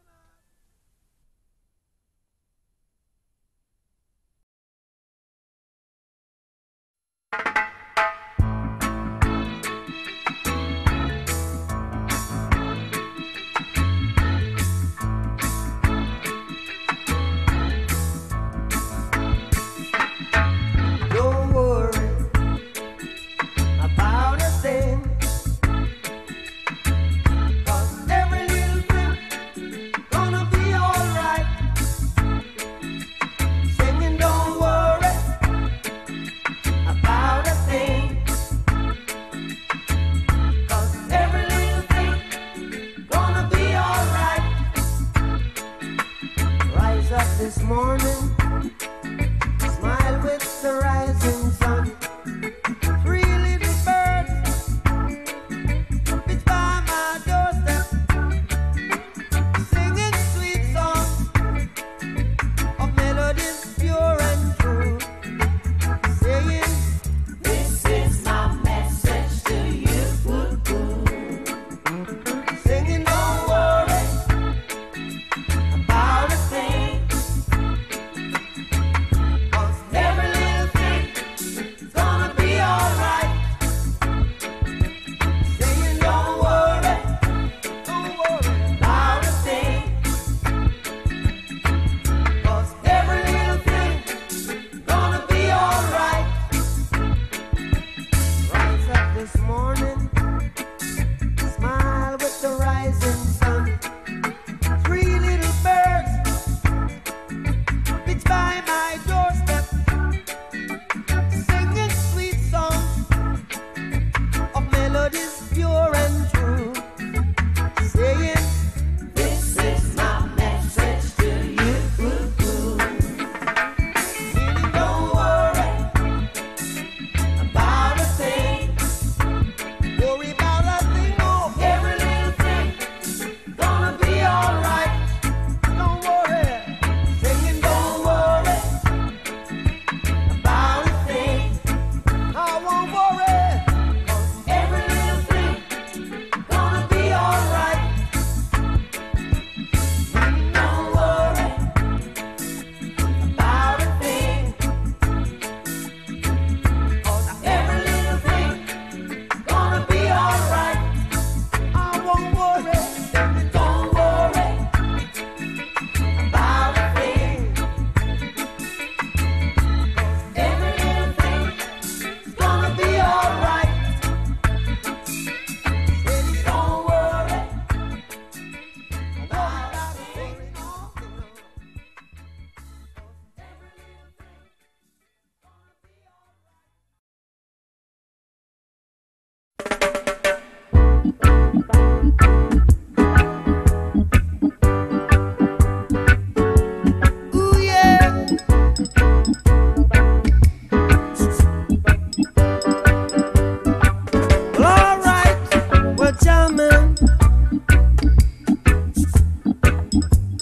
mob. Don't worry.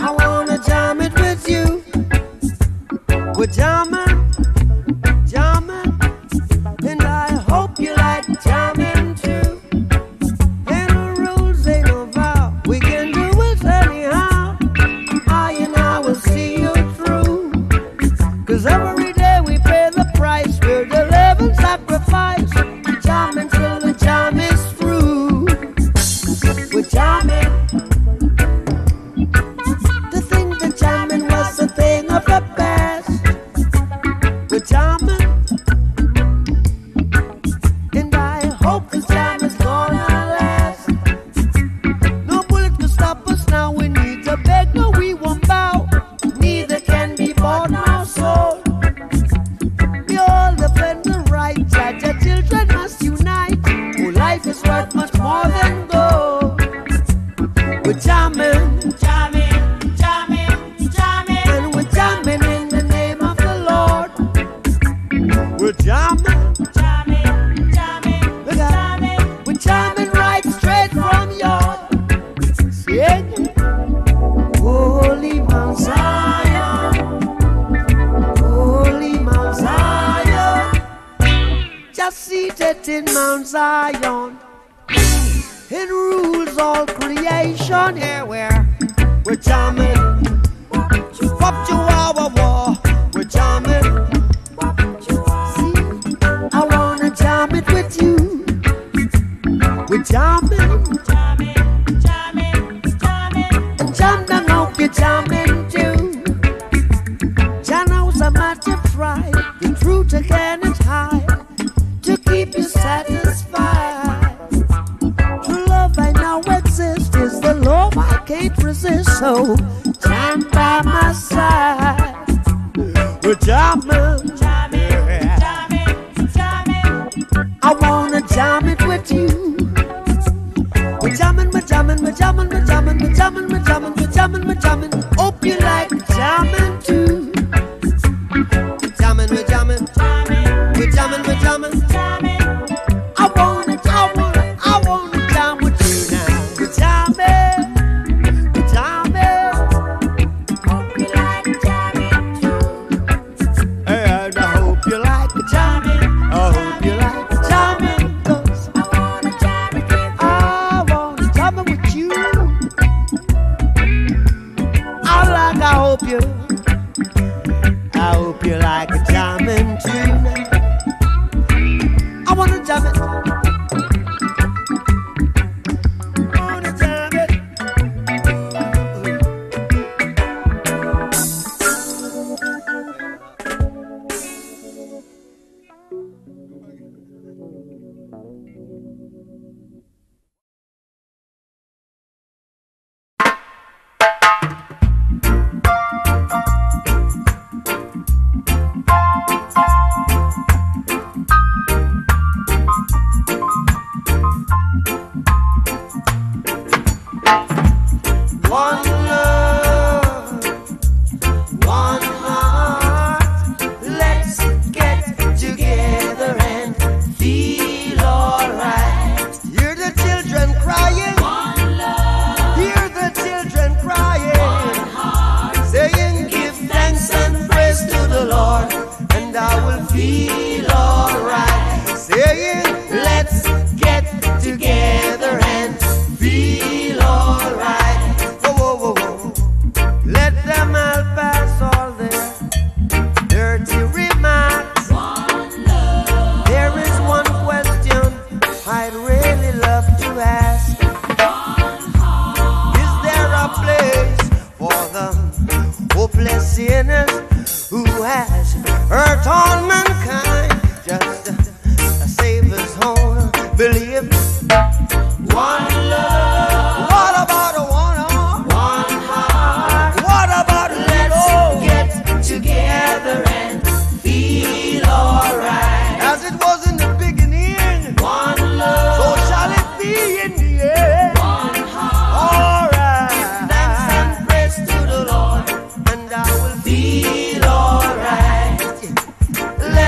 I wanna jam it with you. We're jamming, jamming, and I hope you like jamming too. Ain't no rules, ain't no vow. We can do it anyhow. I and I will see you through. Cause every day we pay the price. We're the living sacrifice. Jamming till the jam is through. We're jamming. To think that jamming was a thing of the past. We're jamming. And I hope this jam is gonna last. No bullet can stop us now. We need to beg, no, we won't bow. Neither can be bought nor sold. We all defend the right. Judge, our children must unite. Oh, life is worth much more than gold. We're jamming, Jamming, jamming, jamming. and we're jamming in the name of the Lord. We're jamming, Jamming, jamming, look out. jamming. We're jamming right straight from your sing. Holy Mount Zion, Holy Mount Zion, just seated in Mount Zion. It rules all creation. Here we're we're jamming. Wop Chihuahua war. We're jamming. See, I wanna jam it with you. We're jamming. Jamming, jamming, jamming. And jam down, hope you're jamming too. Jano's a matter of pride. The truth I cannot hide. To keep you satisfied. True love I know exists is the love I can't resist. So jam by my side. We're jamming. Jamming, jamming, jamming. I wanna jam it with you. We're jamming, we're jamming, we're jamming, we're jamming, we're jamming, we're jamming, we're jamming, we're jamming. Hope you like jamming too. Jamming, we're jamming, we're jamming, we're jamming. Jamming, I wanna, I wanna, I wanna jam with you now. We're jamming, we're jamming. hope you like jamming too. And I hope you like jamming. I hope you like jamming. 'Cause I wanna jam it with you. I wanna jam it with you. I like, I hope you, I hope you like a jamming too. I wanna jam it. I wanna jam it. One love, one heart. Let's get together and feel alright. Hear the children crying. Hear the children crying. Saying, give thanks and praise to the Lord, and I will feel alright. Saying, let's get together and feel alright. Whoa, whoa, whoa, whoa. Let them all pass all their dirty remarks. There is one question I'd really love to ask. Is there a place for the hopeless sinners who has hurt all mankind? Just a Savior's own belief. One love. What about a one heart? One heart. What about a let's get together and feel alright? As it was in the beginning. One love. So shall it be in the end. One heart. Alright. Thanks and praise to the Lord, and I will feel alright. Let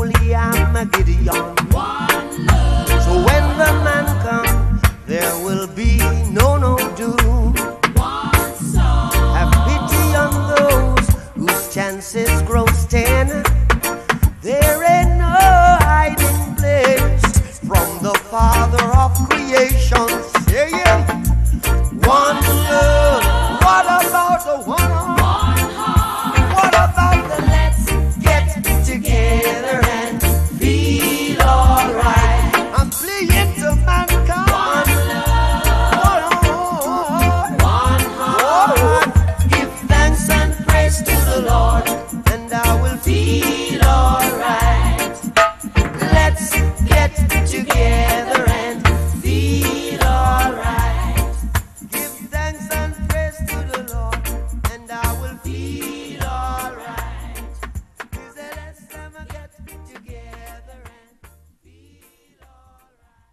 holy Armageddon. So when the man comes, there will be no no doom. Have pity on those whose chances grow ten. There ain't no hiding place from the Father of creation. Say it. One love. What about the one heart? What about the let's get together and feel alright? I'm pleading to mankind. One love. One heart. Give thanks and praise to the Lord, and I will feel alright. Let's get together and feel alright. Give thanks and praise to the Lord, and I will feel alright. Is the last time I get together and feel alright.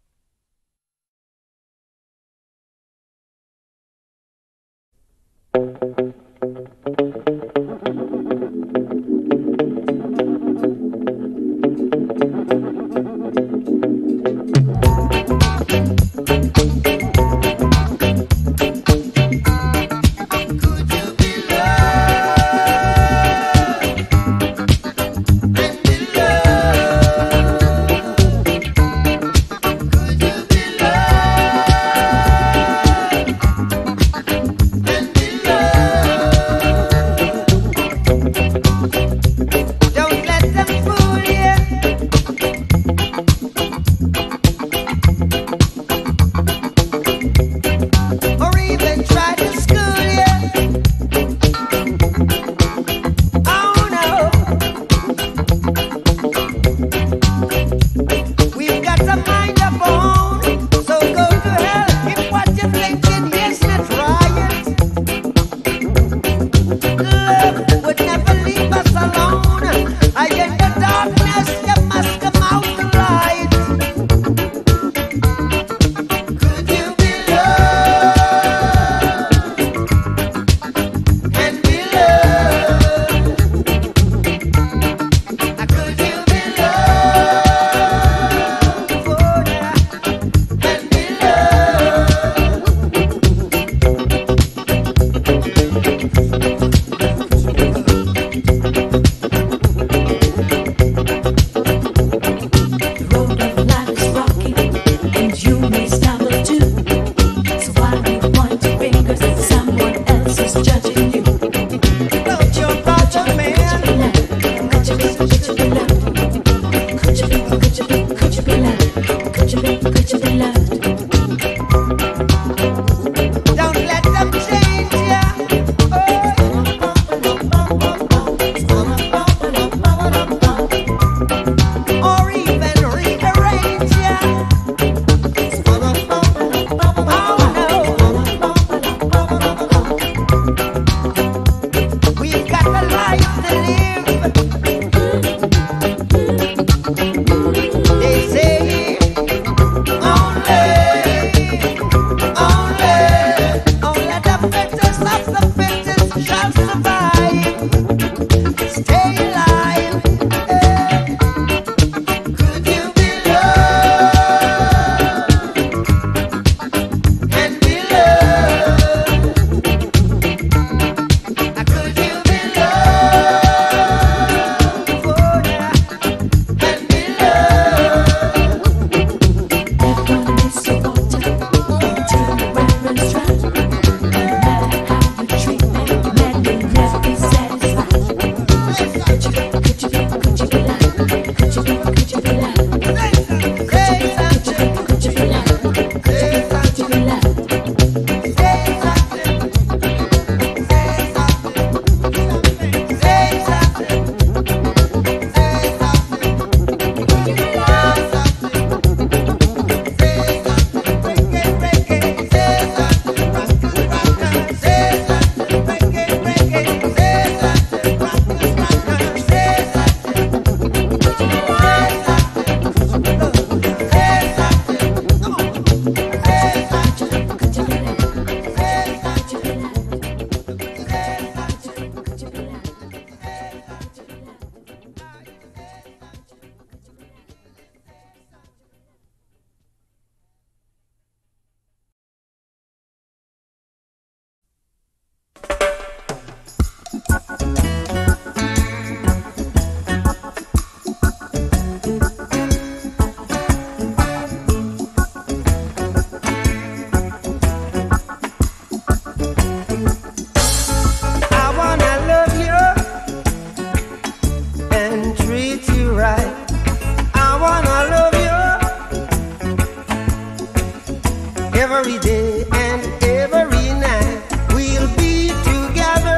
Could you be loved and be loved? Could you be loved and be loved? every day and every night we'll be together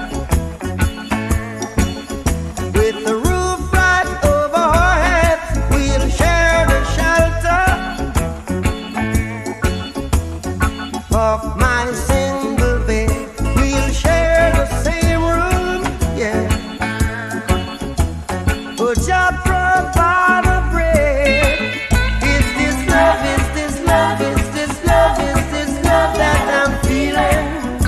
with the roof right over our heads. We'll share the shelter of my single bed. We'll share the same room, yeah. But just provide a bread. Is this love? Is this love? Is this love? Is this love that I'm feeling?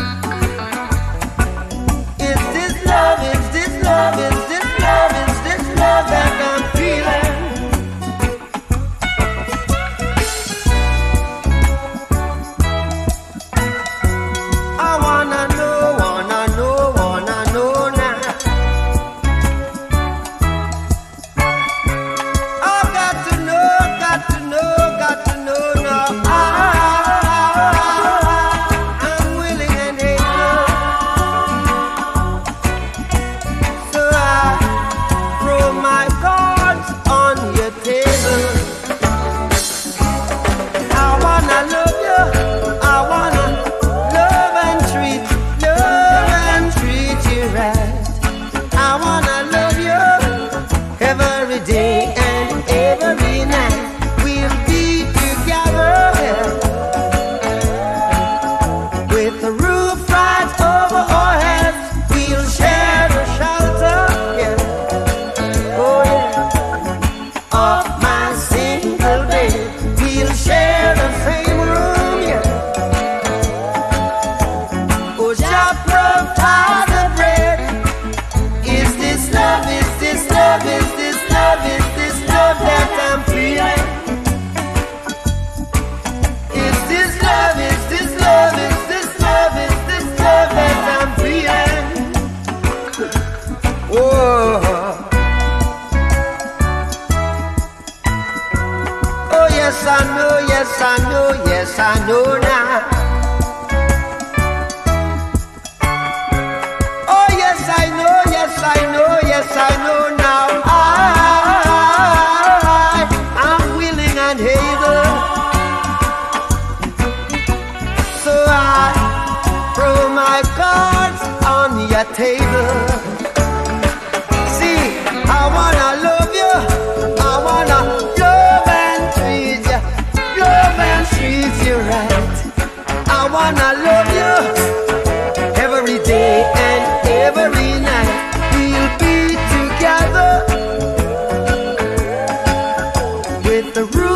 Is this love? Is this love? Is this love? Is this love that I'm feeling? I wanna know, wanna know, wanna know now. I got to know, got to know, got to know now. I, I'm willing and able, so I throw my cards on your table. I wanna love you, I wanna love and treat, love and treat you right. I wanna love you every day and every night. We'll be together with the roof right over our heads. We'll share the shelter, yeah, oh yeah, of my single bed. We'll share the same room, yeah. Oh, just provide the bread. Is this love? Is this love? Is this love? Is this love that I'm feeling? Is this love? Is this love? Is this love? Is this love that I'm feeling? Whoa. Oh yes, I know, yes, I know, yes, I know now. Oh yes, I know, yes, I know, yes, I know now. I, I'm willing and able, so I throw my cards on your table. See, I wanna love you, I wanna love and treat you, love and treat you right. I wanna love you every day and every night. We'll be together with the roof